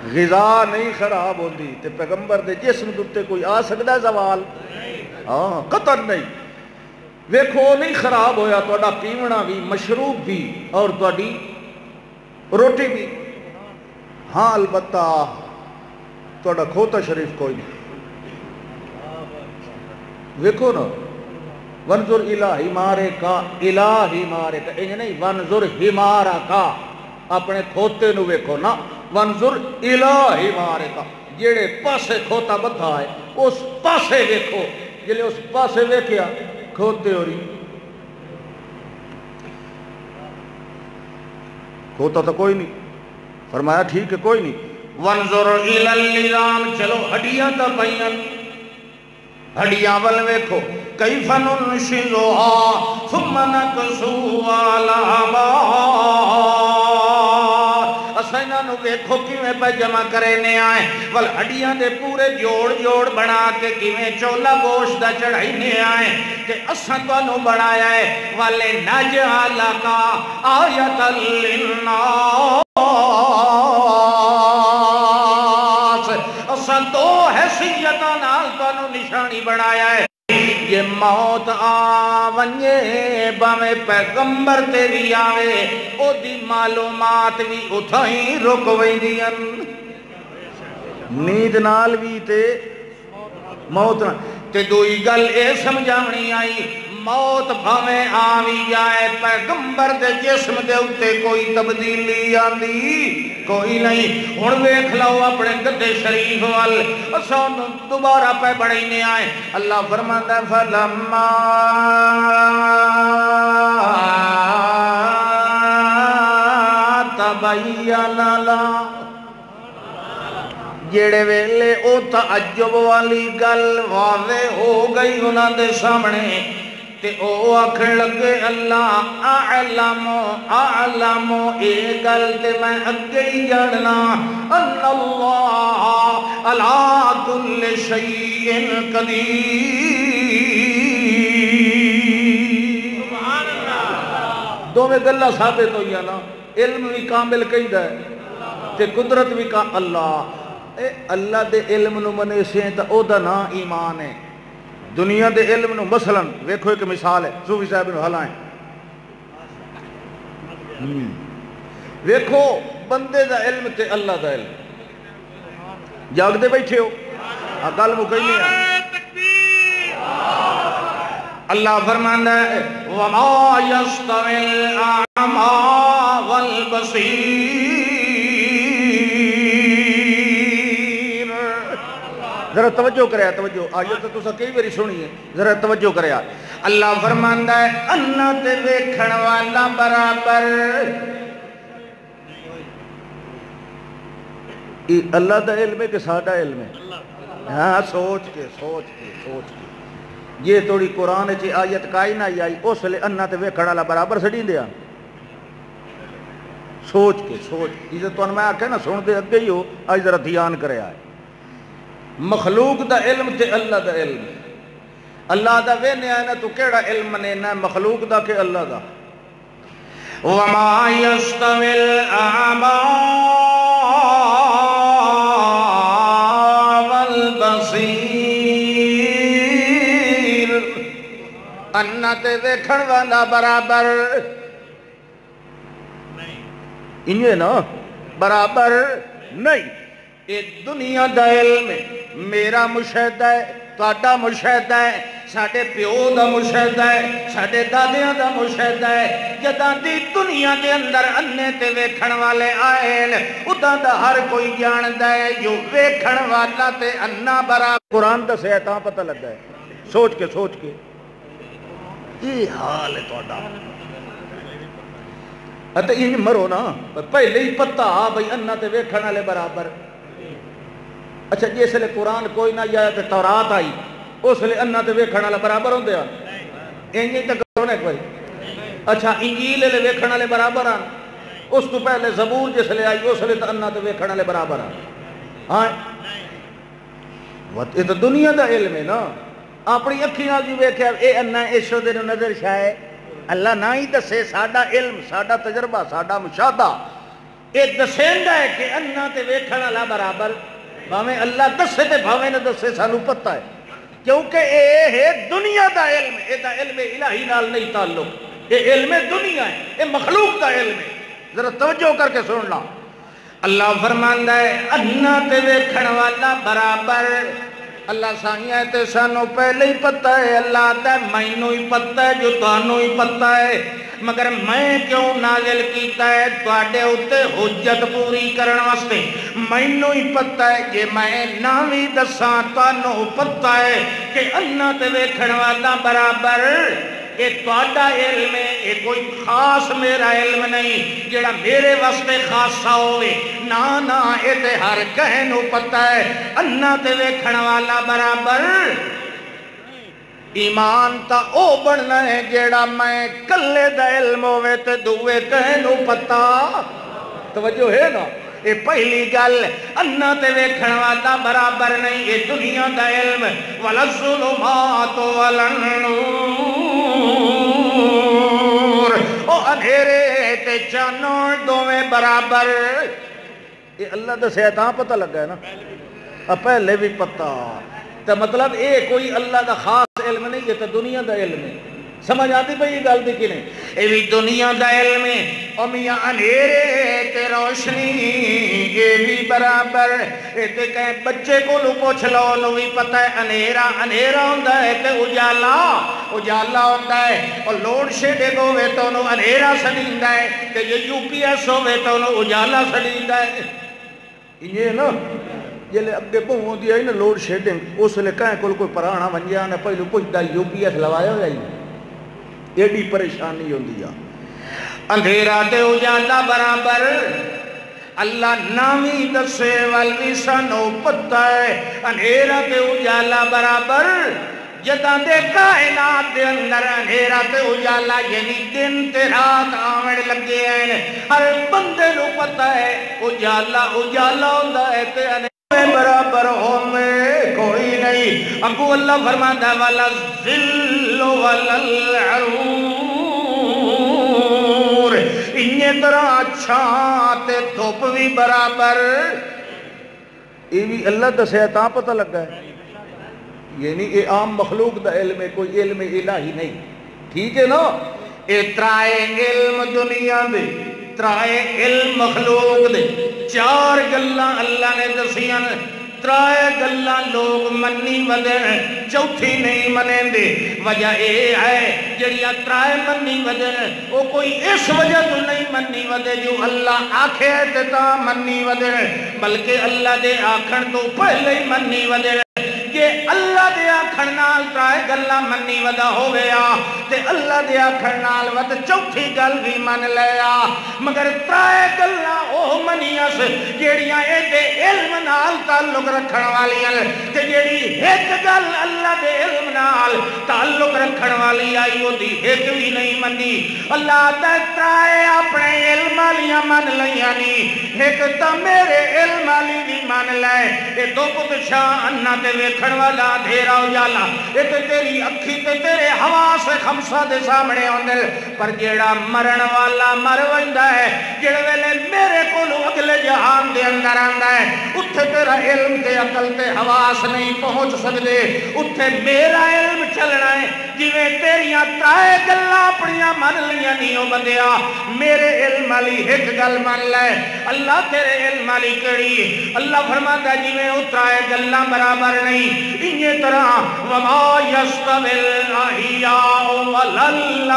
غذا نہیں خراب ہوندی تے پیغمبر دے جسم دے کوئی آ سکدا زوال؟ ہاں قطن نہیں. ویکھو نہیں خراب ہویا تہاڈا پیونا بھی، مشروب بھی اور تہاڈی روٹی بھی. ہاں البتہ تہاڈا کھوتا شریف کوئی نہیں. ویکھو نا ونظر الہ حمارک الہ حمارک، انج نہیں ونظر حمارک، اپنے کھوتے نو ویکھو نا. ونظر الہ حمارک، جیڑے پاسے کھوتا بدھا ہے اس پاسے ویکھو. جلے اس پاسے ویکھیا کھوتے ہو رہی، کھوتا تو کوئی نہیں. فرمایا ٹھیک ہے کوئی نہیں. وانظر الی النظام، چلو ہڈیاں تا پئیاں، ہڈیاں ول ویکھو. کیف ننشزها ثم نکسوها لحما، اساں انہاں نو ویکھو کیویں پہ جمع کرنے آئے، ول ہڈیاں دے پورے جوڑ جوڑ بنا کے کیویں چولا گوشت دا چڑھائینے آئے کہ اساں تانوں بنایا ہے. والے نجعلک آیۃ للناس، اساں دو حیثیتاں نال تانوں نشانی بنایا ہے. یہ موت آونجے باویں پیغمبر تے بھی آوے، او دی معلومات بھی اتھا ہی رک ویندیاں. نیند نال بھی تے موت نال. تے دوئی گل اے سمجھاونی آئی، موت بھاویں آوی جائے پیغمبر دے جسم دے اُتے کوئی تبدیلی آندی کوئی نہیں. ہن ویکھ لو اپنے گدے شریف وال، اساں دوبارہ پہ بڑھینے آئے. اللہ فرماندا ہے فلما تبین لا، جیڑے ویلے او تعجب والی گل واضح ہو گئی انہاں دے سامنے، تے او آکھن لگے اللہ اعلم اے گل تے میں اگے ہی جاننا، ان اللہ علی کل شیء قدیر. سبحان اللہ. دوویں گلاں ثابت ہوئیاں نا، علم بھی کامل کہندا ہے تے قدرت بھی اللہ. اے اللہ دے علم نو منے سے تا او دا نا ایمان ہے. دنیا دے علم نو مثلا ویکھو ایک مثال ہے، صوفی صاحب نو ہلائیں. ویکھو بندے دا علم تے اللہ دا علم، جاگ دے بیٹھے ہو گل مکئی نہیں ہے. اللہ فرماندا ہے وما یستوی الاعمی والبصیر. ذرا توجہ کریا، توجہ آیت تو تساں کئی باری سنی ہے، ذرا توجہ کریا. اللہ فرماندا ہے انا تے ویکھن والا برابر. اللہ دا علم ہے کہ ساڈا علم ہے؟ ہاں سوچ کے سوچ کے سوچ کے یہ تھوڑی قرآن چ آیت کائی نہ آئی اس لیے انا تے ویکھن والا برابر سڑی دیا. سوچ کے سوچ جسے تو میں آکھے نا سن دے اگے ہی ہو، آج ذرا دھیان کریا ہے. مخلوق دا علم تے اللہ دا علم. اللہ دا وینے آئے نا تو کیڑا علم منینا ہے، مخلوق دا کہ اللہ دا؟ وما یستوی الاعمی والبصیر. انا تے ویکھن والا برابر انہیں نا برابر نہیں. ایک دنیا دا علم ہے، میرا مشاہدہ ہے، تہاڈا مشاہدہ ہے، ساڈے پیو دا مشاہدہ ہے، ساڈے دادیاں دا مشاہدہ ہے. جداں دی دنیا دے اندر انے تے ویکھن والے آئے نے، اُداں دا ہر کوئی جاندا ہے جو ویکھن والا تے انا برابر. قرآن دا سے تاں پتہ لگا ہے. سوچ کے سوچ کے یہ حال ہے تہاڈا. اتے انج مرو نا پہلے ہی پتہ بھئی انا تے ویکھن والے برابر. اچھا جس لئے قرآن کوئی نہ آیا تے تورات آئی اس لئے انا تے ویکھن والا برابر ہوندے ہیں؟ انجی تک ہونے کوئی. اچھا انجیل لے ویکھن والے برابر ہیں؟ اس تو پہلے زبور جس لئے آئی اس لئے انا تے ویکھن والے برابر ہیں. ہاں یہ تو دنیا دا علم ہے نا. اپنی اکھی نال جو ویکھیا اے انا اس شودے نو نظر شائے اللہ نہ ہی دسے. ساڈا علم، ساڈا تجربہ، ساڈا مشاہدہ یہ دسیندا ہے کہ انا تے ویکھن والا برابر، بھاویں اللہ دسے تے بھاویں نہ دسے سانو پتہ ہے، کیونکہ اے ہے دنیا دا علم، اے دا علم الہی نال نہیں تعلق، یہ علم دنیا ہے، یہ مخلوق دا علم ہے۔ ذرا توجہ کر کے سن لا، اللہ فرماندا ہے انا تے ویکھن والا برابر۔ اللہ سائیں تے سانو پہلے ہی پتہ ہے، اللہ آتا ہے مینوں ہی پتہ ہے جو تانوں ہی پتہ ہے، مگر میں کیوں نازل کیتا ہے تواڈے اوتے حجت پوری کرن واسطے۔ مینوں ہی پتہ ہے جے میں نہ وی دساں تانوں پتہ ہے کہ انا تے ویکھن والا برابر۔ یہ تواڈا علم ہے، یہ کوئی خاص میرا علم نہیں جڑا میرے واسطے خاصا ہوئے، نا یہ تے ہر کہے نو پتہ ہے انا تے ویکھن والا برابر۔ ایمان تا او بننا ہے جیڑا میں کلے دا علم ہوئے تے دوے کہے نو پتہ۔ توجہ ہے نا، یہ پہلی گل انا تے ویکھن والا برابر نہیں، یہ دنیا دا علم۔ وَلَا الظُّلُمَاتُ وَلَا النُّورُ، او اندھیرے تے چانن دوویں برابر۔ یہ اللہ دا سیطان پتہ لگا ہے نا، پہلے بھی پتہ، تو مطلب اے کوئی اللہ دا خاص علم نہیں، یہ تو دنیا دا علم ہے۔ سمجھ آتی پہ یہ گل دی کہ نہیں؟ یہ بھی دنیا دا علم ہے۔ او میاں اندھیرے تے روشنی یہ بھی برابر۔ یہ تے کہیں بچے کو لو پوچھ لو نو بھی پتہ ہے اندھیرا اندھیرا ہوندا ہے تے اجالا اجالا ہوندا ہے، اور لوڈ شیڈنگ ہوے تو انہوں اندھیرا سڑیندا ہے، تے یہ یو پی ایس ہوے تو انہوں اجالا سڑیندا ہے۔ یہ نا جلے اگے بہوں ہوندی ہے نا لوڈ شیڈنگ، اس لئے کہیں کوئی پرانا ونجا نہ پہلو پوچھدا یو پی ایس لوایا ہو جائی، ایڈی پریشانی ہوندی ہے۔ اندھیرا تے اجالا برابر، اللہ نامی دسے والوی سانو پتہ ہے اندھیرا تے اجالا برابر۔ جداں دے کائنات دے اندر اندھیرا تے اجالا یعنی دن تے رات آمن لگے ہیں، ہر بندے نو پتہ ہے اجالا اجالا ہوندا ہے تے برابر ہوئے کوئی نہیں۔ اگو اللہ فرماتا ہے وَلَا الظِّلُّ وَلَا الْعَرُورُ، انہیں طرح اچھا تے دھوپ بھی برابر۔ یہ بھی اللہ دا سیطان پتہ لگا ہے، یعنی یہ عام مخلوق دا علم ہے، کوئی علم الہی نہیں، ٹھیک ہے نا؟ یہ ترائے علم دنیا دے، ترائے علم مخلوق دے، چار گلاں اللہ نے دسیاں، ترائے گلاں لوگ منی ودن، چوتھی نہیں منیں دے۔ وجہ اے ہے جڑیاں ترائے منی ودن وہ کوئی اس وجہ تو نہیں منی ودے جو اللہ آکھے تے تا منی ودن، بلکہ اللہ دے آکھن تو پہلے ہی منی ودن۔ یہ اللہ دے آکھن نال ترائے گلاں منی ودا ہویا تے اللہ دے آکھن نال ود چوتھی گل بھی من لیا، مگر ترائے گلاں او منیاس جیڑیاں اے دے علم نال تعلق رکھن والیاں تے جیڑی ایک گل اللہ دے علم نال تعلق رکھن والی آئی وہ دی ایک بھی نہیں منی۔ اللہ دے ترائے اپنے علم والیاں من لیاں نہیں، ایک تا میرے علم والی بھی من لے۔ اے دو پتشاہ انا تے ویکھن والا اندھیرا اجالا، یہ تے تیری اکھی تے تیرے حواس خمسہ دے سامنے ہوندے، پر جیڑا مرن والا مر ویندا ہے، جڑے ویلے میرے کولوں اگلے جہان دے اندر آندا ہے، اتھے تیرا علم تے عقل تے حواس نہیں پہنچ سکدے، اتھے میرا علم چلنا ہے۔ جویں تیریاں ترائے گلاں اپنیاں من لیاں نہیں ہو بندیا، میرے علم والی ایک گل من لے۔ اللہ تیرے علم والی کیڑی؟ اللہ فرماتا ہے جویں او ترائے گلاں برابر نہیں، انہی طرح وَمَا يَسْتَوِي الْأَحْيَاءُ وَلَا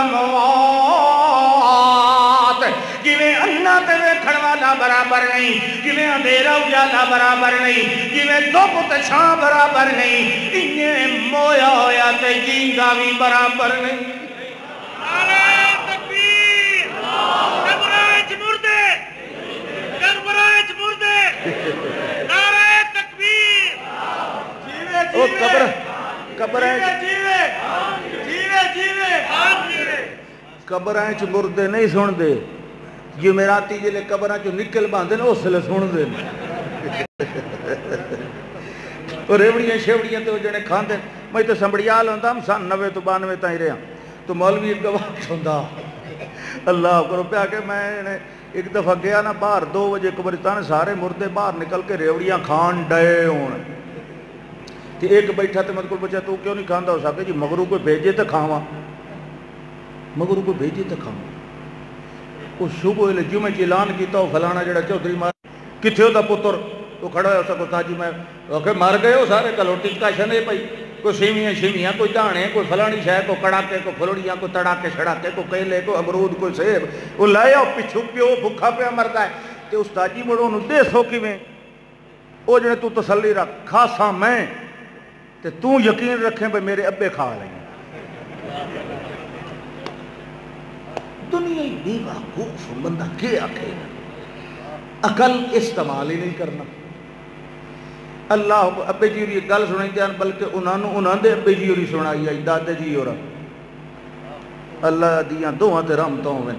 الْأَمْوَاتُ، جویں انا تے ویکھن والا برابر نہیں، جویں اندھیرا اجالا برابر نہیں، جویں دھوپ تے چھاں برابر نہیں، انہیں مویا ہویا تے جیندا بھی برابر نہیں۔ نعرہ تکبیر، قبرائچ مردے، قبرائچ مردے، نعرہ تکبیر، او قبرائچ قبرائچ مردے نہیں سن دے، جمعراتی جلے قبرائچ نکل باندھے نا اس لئے سن دے، اور ریوڑیاں شیوڑیاں تے وہ جنے کھان دے۔ میں تو سنبڑیال ہوندہ ہم سان 90 تو 92 تائیں رہے ہیں، تو مولوی گواہ ہوندہ اللہ کرو پیا کہ میں ایک دفعہ گیا نا باہر 2 بجے قبرستان سارے مردے باہر نکل کے ریوڑیاں کھان ڈے ہون تے ایک بیٹھا تے مت کو پوچھا تو کیوں نہیں کھاندا؟ ہو سکے جی مگرو کوئی بھیجے تے کھاواں، مگرو کوئی بھیجے تے کھاواں۔ وہ صبح ویلے جمعے چ اعلان کیتا وہ فلانا جڑا چودھری مار کتھے او دا پتر وہ کھڑا ہو سکو تاجی میں کہ مر گئے ہو سارے کلوٹی کاشن ہے پئی کوئی سیویاں کوئی دانے کوئی فلانی شے کو کڑاکے کو پھلوڑیاں کو تڑاکے چھڑاکے کو کیلے کو امرود کوئی سیب وہ لایا پچھو پیو بھکھا پیا مردا ہے تے استاد جی مڑو نو دے سو کیویں او جڑے تو تسلی رکھ کھاساں میں تے تو یقین رکھیں بھئی میرے ابے کھا لیں دنیا بے وقوف بندہ کیا آکھے عقل استعمال ہی نہیں کرنا۔ اللہ ابے جی ہوری گل سنائی دیان بلکہ انہاں دے ابے جی ہوری سنائی آئی دادے جی ہورا اللہ دیاں دوہاں تے رحمتاں ہوئیں۔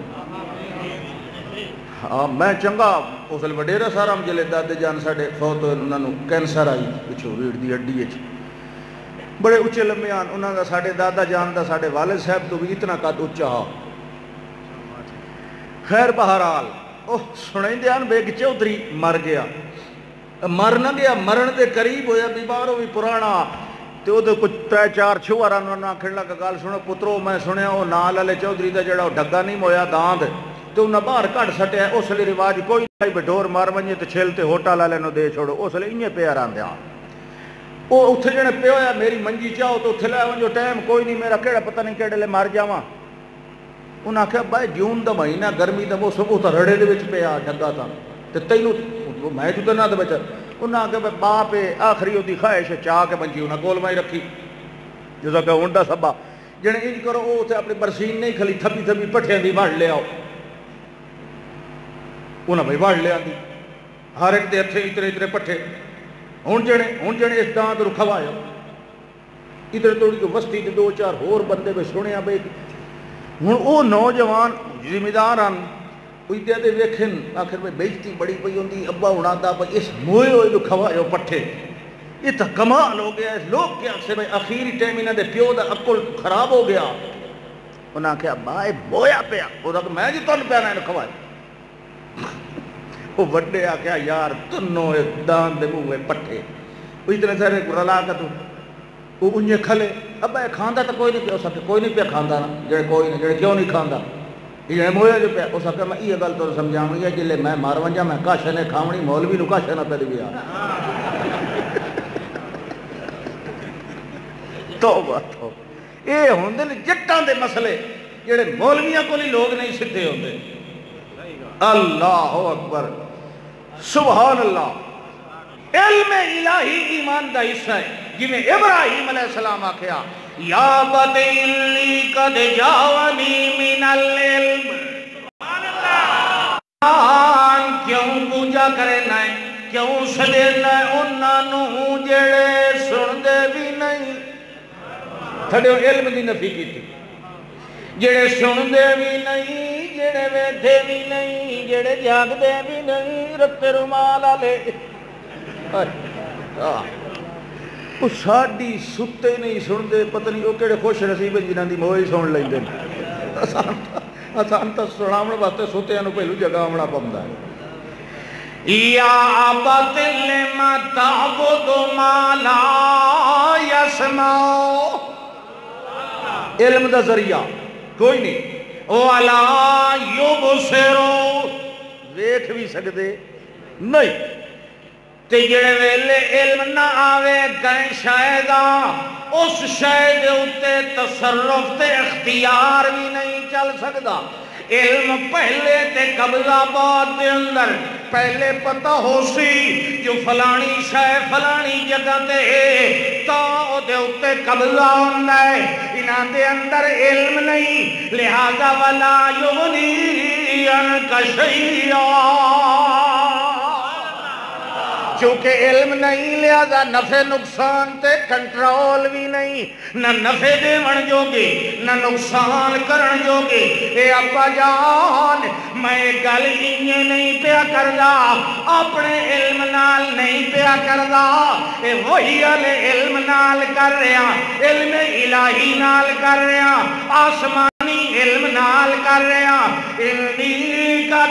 میں چنگا اس ویلے وڈیرا سارا جلے دادے جان ساڈے فوت ہوئے انہاں نوں کینسر آئی پچھو ریڑھ دی ہڈی وچ بڑے اچے لمبے آن انہاں دا ساڈے دادا جان دا ساڈے والد صاحب تو بھی اتنا قد اچا ہا۔ خیر بہرحال سنیں دیان بیگ چودھری مر گیا مر نہ گیا مرن دے قریب ہویا بیمار ہوئی پرانا تے او دے کچھ 3-4 چھوارا نہ آکھن لگا گل سنو پترو میں سنیا او نال والے چودھری دا جڑا ڈگا نہیں مویا داند تے انہاں باہر کڈ سٹیا اس لیے رواج کوئی نہیں بے ڈور مار ونجے تے چھل تے ہوٹل والے نو دے چھوڑو اس لیے انہیں پیا راندیا او اوتھے جنے پیا ہویا میری منجی چاہو تو اوتھے لے ونجو ٹائم کوئی نہیں میرا کیڑا پتہ نہیں کیڑے لے مر جاواں انہاں آکھیا بھائی جون دا مہینہ گرمی دا موسم او تے رڑے دے وچ پیا ڈگا تا تے تینوں میں تو نہ بچا انہاں آکھیا بھائی باپ آخری اودی خواہش چاہ کے منجی انہاں کول میں رکھی جسا کہ ہوندا سبا جنے انج کرو او تے اپنی برسین نہیں کھلی تھبی تھبی پٹھیاں دی وڑ لے آؤ انہاں بھائی وڑ لے آندی ہر ایک دے ہتھے اترے پٹھے ہن جنے اس داند رو کھوایا ادھر توڑی کو وسطی تے 2-4 ہور بندے میں سنیا بھائی ہن او نوجوان ذمہ دار ہن اُدے دے ویکھن آخر میں بیجتی بڑی پئی ہوندی ابا ہونا دا بھائی اس موئے ہوئے جو کھوایو پٹھے یہ تو کمال ہو گیا لوگ کیا سے بھائی آخری ٹائم انہاں دے پیو دا عقل خراب ہو گیا انہاں کہا بھائی بویا پیا او دا میں جی تن پیا نہ کھوایا وہ وڈے آکھیا یار تنو دان دے منہ پٹھے وہ اتنے سارے رلا کے تو وہ انجے کھلے ابا کھاندا تو کوئی نہیں پیا سکے کوئی نہیں پیا کھاندا نا جڑے کوئی نہیں جڑے کیوں نہیں کھاندا یہ مویا جو پیا اس آخر میں یہ گل تو سمجھاؤں گا جلے میں مار ونجا میں کاشا نے کھاونی مولوی نو کاشا نہ پہ دیا توبہ تو یہ ہوندے نے جٹاں دے مسئلے جڑے مولویاں کو نہیں لوگ نہیں سدھے ہوندے اللہ اکبر سبحان اللہ علم الہی ایمان دا حصہ ہے جویں ابراہیم علیہ السلام آکھیا یا بدلی قد جاونی من العلم کیوں پوجا کرے نائے کیوں سدے نائے انہوں جڑے سن دے بھی نہیں تھڑے علم دی نفی کی تھی جڑے سن دے بھی نہیں جڑے ویدھے بھی نہیں جڑے جاگ دے بھی نہیں رتے رومال آلے وہ ساڑی ستے نہیں سن دے پتہ نہیں وہ کیڑے خوش نصیب ہیں جنہاں دی موئی سن لیں دے آسان تا سنامنا باستے ستے ہیں پہلو جگہ آمنا پمدا ہے یا عبد لما تعبد ما لا یسمعو علم دا ذریعہ کوئی نہیں وَلَا يُبْصِرُ ویکھ بھی سکدے نہیں تے جڑے ویلے علم نہ آوے کہیں شاہدہ اس شاہد اُتے تصرف تے اختیار بھی نہیں چل سکدا علم پہلے تے قبضہ بعد دے اندر پہلے پتہ ہو سی جو فلانی شاہ فلانی جگہ تے تا او دے اُتے قبضہ ہوندہ ہے انہاں دے اندر علم نہیں لہذا وَلَا يُغْنِي عَنْكَ شَيْئًا چونکہ علم نہیں لہذا نفع نقصان تے کنٹرول بھی نہیں نہ نفع دے من جوگے نہ نقصان کرن جوگے اے ابا جان میں گل انہیں نہیں پیا کردہ اپنے علم نال نہیں پیا کردہ اے وہی علی علم نال کر رہا علم الہی نال کر رہا آسمانی علم نال کر رہے ہیں انی قد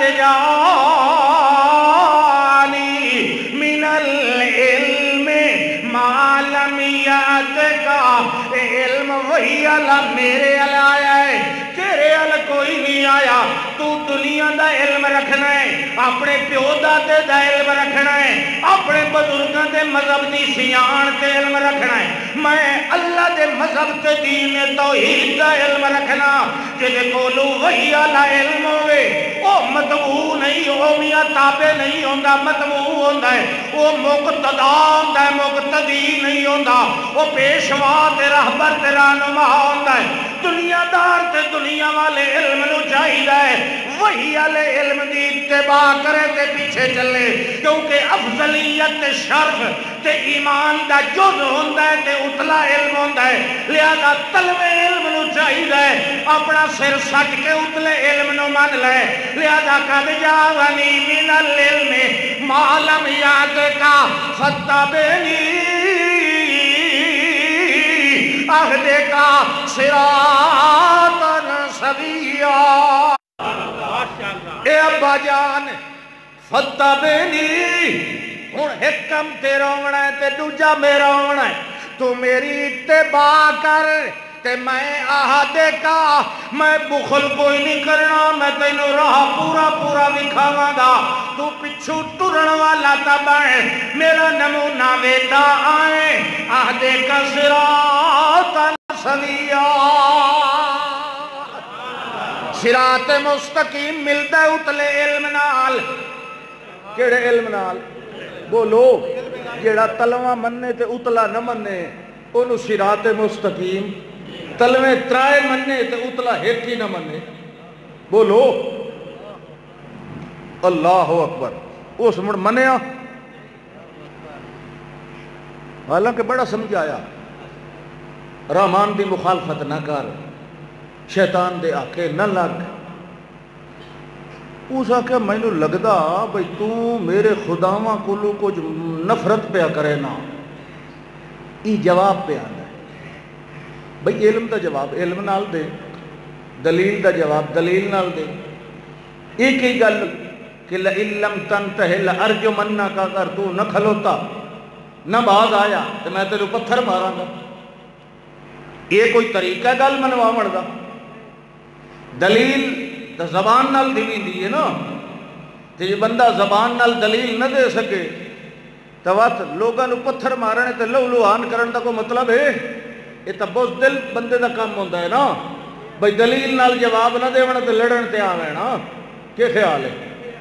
جانی من العلم ما لم یاتک علم وہی اللہ میرے اللہ آیا ہے تیرے اللہ کوئی نہیں آیا تو دنیا دا علم رکھنا ہے اپنے پیو دادے دا علم رکھنا ہے اپنے بزرگاں دے مذہب دی سیان تے علم رکھنا ہے میں اللہ دے مذہب تے دین توحید دا علم رکھنا جدے کولو وہی والا علم ہوئے او متبوع نہیں ہو میاں تابع نہیں ہوندا متبوع ہوندا ہے او مقتدا ہوندا ہے مقتدی نہیں ہوندا او پیشوا تے رہبر تے رہنما ہوندا ہے دنیا دار تے دنیا والے علم نو چاہیدا ہے وہی والے علم دی اتباع کرے تے پیچھے چلے کیونکہ افضلیت تے شرف تے ایمان دا جز ہوندا ہے تے اتلا علم ہوندا ہے لہذا طلبے علم نو چاہیدا ہے اپنا سر سٹ کے اتلے علم نو مان لے لہذا قد جاونی من العلم ما لم یاتک فتبعنی اہدے کا صراطا سویا اے ابا جان فتبعنی ہن ایک کم تیرا ہونا ہے تے دوجا میرا ہونا ہے تو میری اتباع کر تے میں آہدے کا میں بخل کوئی نہیں کرنا میں تینوں راہ پورا پورا دکھاواں گا تو پچھو ٹرن والا تبع میرا نمونہ ویدا آئے آہدے کا صراطا سویا صراط مستقیم ملتا ہے اتلے علم نال کیڑے علم نال بولو جیڑا تلوہ مننے تے اتلا نہ مننے انہوں صراط مستقیم تلوے ترائے مننے تے اتلا ایک ہی نہ مننے بولو اللہ اکبر اس مڑ منیا حالانکہ بڑا سمجھایا رحمان دی مخالفت نہ کر شیطان دے آکے نہ لگ اس آکے میں نے لگدا بھئی تو میرے خداواں کلو کچھ نفرت پہ کرے نا ای جواب پہ آنا ہے بھئی علم دا جواب علم نال دے دلیل دا جواب دلیل نال دے ایک ہی گل کہ لَإِن لَمْ تَنْتَهِ لَأَرْجُمَنَّكَ اگر تو نہ کھلوتا نہ باز آیا تو میں تیرے پتھر ماراں گا یہ کوئی طریقہ گل منوا مڑدا دلیل تو زبان نال دیوی دیئے نا تو یہ بندہ زبان نال دلیل نہ دے سکے تو وقت لوگاں نو پتھر مارنے تو لو لوہان کرن دا کو مطلب ہے یہ تو بہت دل بندے دا کام ہوندہ ہے نا بھئی دلیل نال جواب نہ دے ونا تو لڑن تے آوے نا کیا خیال ہے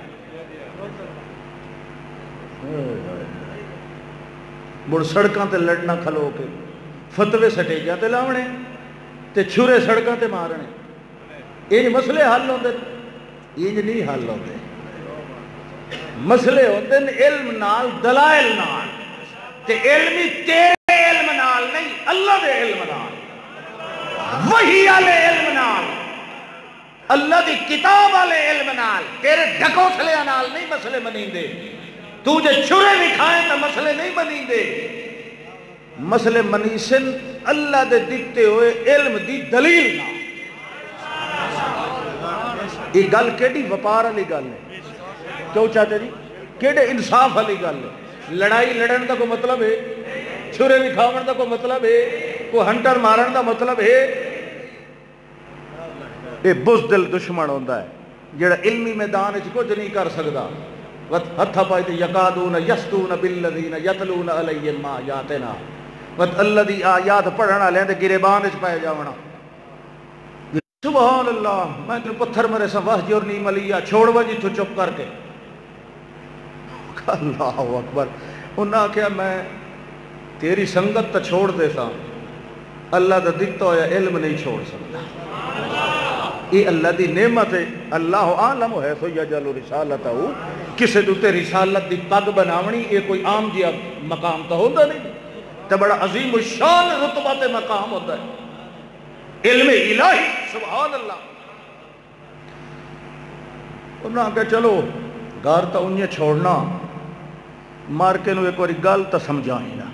مڑ سڑکاں تے لڑنا کھلو کے فتوے سٹیجاں تے لاونے تے چھرے سڑکاں تے مارنے یہ مسئلے حل ہوندے یہ نہیں حل ہوندے مسئلے ہوندے علم نال دلائل نال تے علمی تیرے علم نال نہیں اللہ دے علم نال وحی والے علم نال اللہ دی کتاب والے علم نال تیرے ڈھکوسلے نال نہیں مسئلے منیں دے تو جے چھرے بھی کھائیں تو مسئلے نہیں منیں دے مسئلے منیسن اللہ دے دیتے ہوئے علم دی دلیل نال یہ گل کیڑی وپار علی گل ہے کیوں چاہتے جی کیڑے انصاف علی گل ہے لڑائی لڑن دا کوئی مطلب ہے چھرے بھی کھاون دا کوئی مطلب ہے کوئی ہنٹر مارن دا مطلب ہے یہ بزدل دشمن ہوندہ ہے جڑا علمی میدان وچ کچھ نہیں کر سکدا ہتھا پائی تے یقادون یستون بالذین یتلون علیہم آیاتنا اللہ دی آیات پڑھنا لیندے گریبان وچ پائے جاونا سبحان اللہ میں تیرے پتھر مرے سا وحجی اور نیم علیہ چھوڑ وجی تو چپ کر کے اللہ اکبر انہاں کیا میں تیری سنگت تا چھوڑ دے سا اللہ دا دکتا ہویا علم نہیں چھوڑ سکتا یہ اللہ دی نعمت ہے اللہ عالم ہے سو یجل رسالتہ کسے دوتے رسالت دی پگ بناونی یہ کوئی عام جیا مقام تا ہوتا نہیں تو بڑا عظیم الشان رتبات مقام ہوتا ہے علم الہی سبحان اللہ انہاں کہ چلو گار تا انہیں چھوڑنا مار کے نو ایک واری گل تا سمجھائیں نا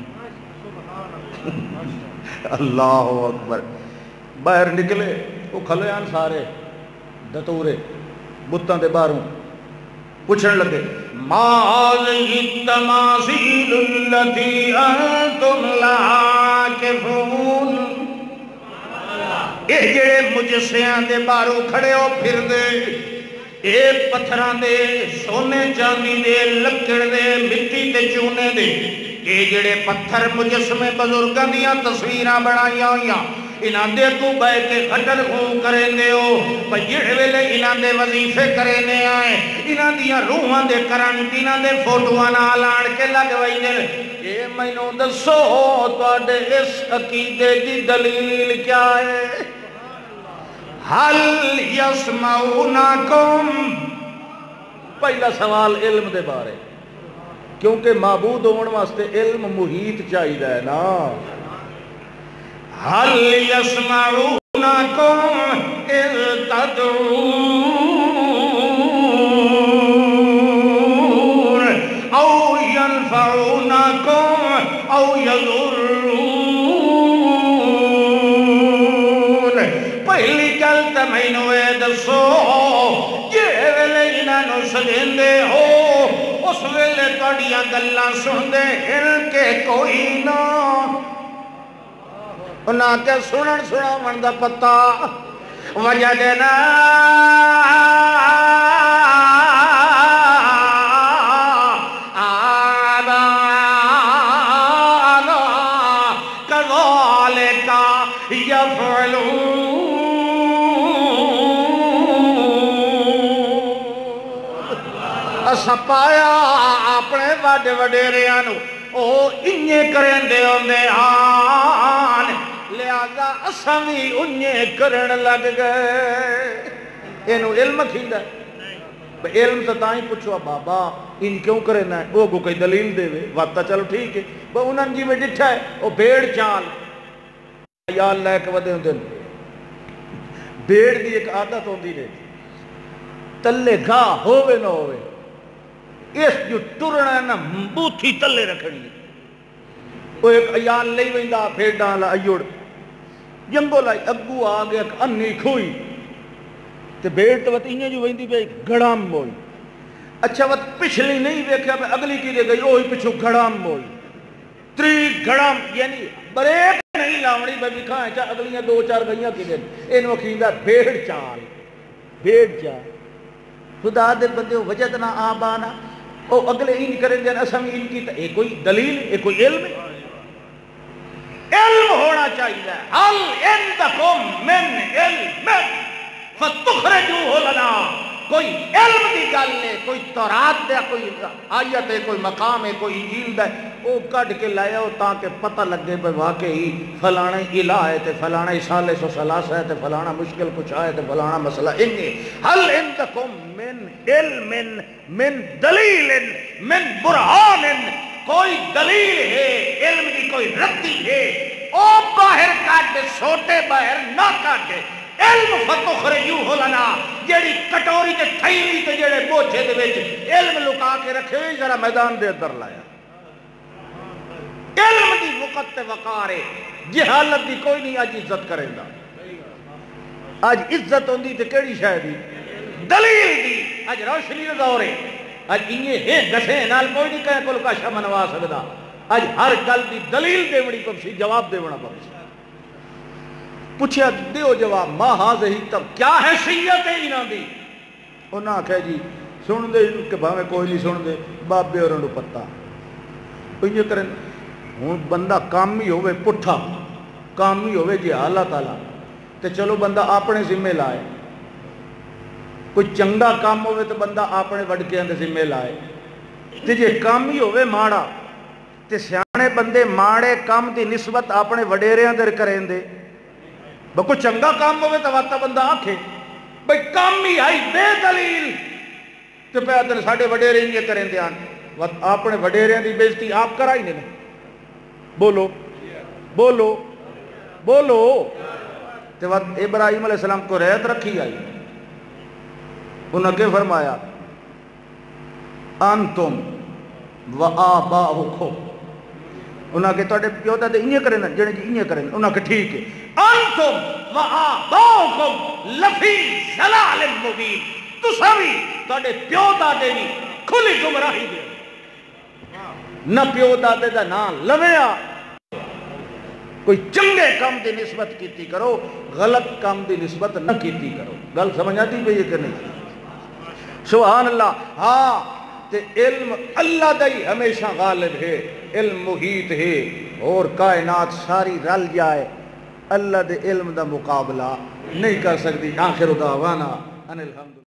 اللہ اکبر باہر نکلے وہ کھلے آن سارے دتورے بتاں دے باہروں پوچھن لگے ما هذه التماثيل التي انتم لها عاكفون اے جڑے مجسمیاں دے باہروں کھڑے ہو پھر دے اے پتھراں دے سونے چاندی دے لکڑ دے مٹی تے چونے دے اے جڑے پتھر مجسمے بزرگاں دیاں تصویراں بنائیاں ہویاں انہاں دے کو بے کے گھٹن خون کریں دے ہو جڑے ویلے انہاں دے وظیفے کریں دے آئے انہاں دیاں روحاں دے کرن انہاں دے فوٹواں نال آن کے لگ ویندے اے مینوں دسو تواڈے اس عقیدے دی دلیل کیا ہے حل یسمعونکم پہلا سوال علم دے بارے کیونکہ معبود ہون واسطے علم محیط چاہیے ہے نا حل یسمعونکم اذ تدعون او ینفعونکم او یضرون پہلی گل تے مینوں اے دسو جے ویلے انہاں نوں سجدے ہو اس ویلے تہاڈیاں گلاں سندے ہل کے کوئی نہ انہاں کے سنن سناون دا پتہ وجدنا آباءنا كذلك اساں پایا اپنے وڈے وڈیریاں نوں او انجے کرن دے ہوندے ہان لہذا اساں وی انجے کرن لگ گئے اینوں علم کھیندا علم تو تائیں پوچھو بابا ان کیوں کرنا ہے وہ کوئی دلیل دے وے وقت چلو ٹھیک ہے انہاں جی میں ڈٹھا ہے وہ بھیڑ چال یا اللہ کے ودے ہوندے بھیڑ دی ایک عادت ہوندی ہے تلے گاہ ہووے نہ ہووے اس جو ٹرنا نا بوتھی تلے رکھنی وہ ایک ایال لئی ویندا بھیڑاں لا ایوڑ جنگو لائی اگو آ گیا انی کھوئی تے بھیڑ تو وقت انہیں جو ویندی پہ گھڑام ہوئی اچھا وقت پچھلی نہیں دیکھا پہ اگلی کی دے گئی اوہی پچھو گھڑام ہوئی تری گھڑام یعنی بریک نہیں لاؤنی بھائی کھائیں چاہ اگلیاں دو چار گئیاں کی دیں ان وقیندہ بھیڑ چال خدا دے بندے وجدنا آبانا او اگلے ان کریں دیں اسم ان کی تا ایک کوئی دلیل ایک کوئی علم ہونا چاہیے حل عندکم من علم فتخرجوه لنا کوئی علم دی گل ہے کوئی تورات دے کوئی آیت ہے کوئی مقام ہے کوئی انجیل دے وہ کٹ کے لائے ہو تاکہ پتہ لگے بھئی واقعی فلانا الہ ہے تے فلانا ثالث و ثلاثہ ہے تے فلانا مشکل کچھ آئے تے فلانا مسئلہ انہی حل عندکم من علم من دلیل من برہان کوئی دلیل ہے علم کی کوئی ردی ہے او باہر کاٹ سوٹے باہر نہ کاٹے علم فتخرجوه لنا جیڑی کٹوری تے تھیلی تے جیڑے بوجھے دے وچ علم لکا کے رکھے ذرا میدان دے اندر لایا علم دی وقت تے وقار ہے جہالت دی کوئی نہیں اج عزت کرے گا اج عزت ہوندی تے کیڑی شے دی دلیل دی اج روشنی دا دور ہے اج انہی ہے گسے نال کوئی نہیں کہے کول کا شمع نوا سکدا اج ہر گل دی دلیل دیوڑی پوسی جواب دیونا پوسی پوچھا دیو جواب ما ہاذہی تب کیا حیثیت ہے انہاں دی انہاں کہے جی سن دے کہ بھاویں کوئی نہیں سن دے بابے اور انہوں پتہ یہ کریں ہوں بندہ کامی ہوئے پٹھا کامی ہوئے جی اللہ تعالیٰ تے چلو بندہ اپنے ذمہ لائے کوئی چنگا کام ہوئے تو بندہ اپنے وڈکیاں دے ذمہ لائے تے جے کامی ہوئے ماڑا تے سیانے بندے ماڑے کام دی نسبت اپنے وڈیریاں دے کریں دے کوئی چنگا کام ہوئے تو واتا بندہ آنکھے بھئی کامی آئی بے دلیل تو پہ آدھر ساڑھے وڈیرے یہ کریں دے آن اپنے وڈیریاں دی بیزتی آپ کرائی نہیں بولو بولو بولو تو وقت ابراہیم علیہ السلام کو رہت رکھی آئی انہوں نے فرمایا انتم و آباؤکم انہوں نے توڑے پیوتا دے انہیں کریں جنہیں جی انہیں کریں انہوں نے ٹھیک ہے انتم و آباؤکم لفی ضلال مبین تسا بھی تواڈے پیو دادے بھی کھلی گمراہی دے نہ پیو دادے دا نام لویا کوئی چنگے کام دی نسبت کیتی کرو غلط کام دی نسبت نہ کیتی کرو گل سمجھ آتی پئی ہے کہ نہیں سبحان اللہ ہاں تے علم اللہ دا ہی ہمیشہ غالب ہے علم محیط ہے اور کائنات ساری رل جائے اللہ دے علم دا مقابلہ نہیں کر سکتی آخر دعوانا ان الحمد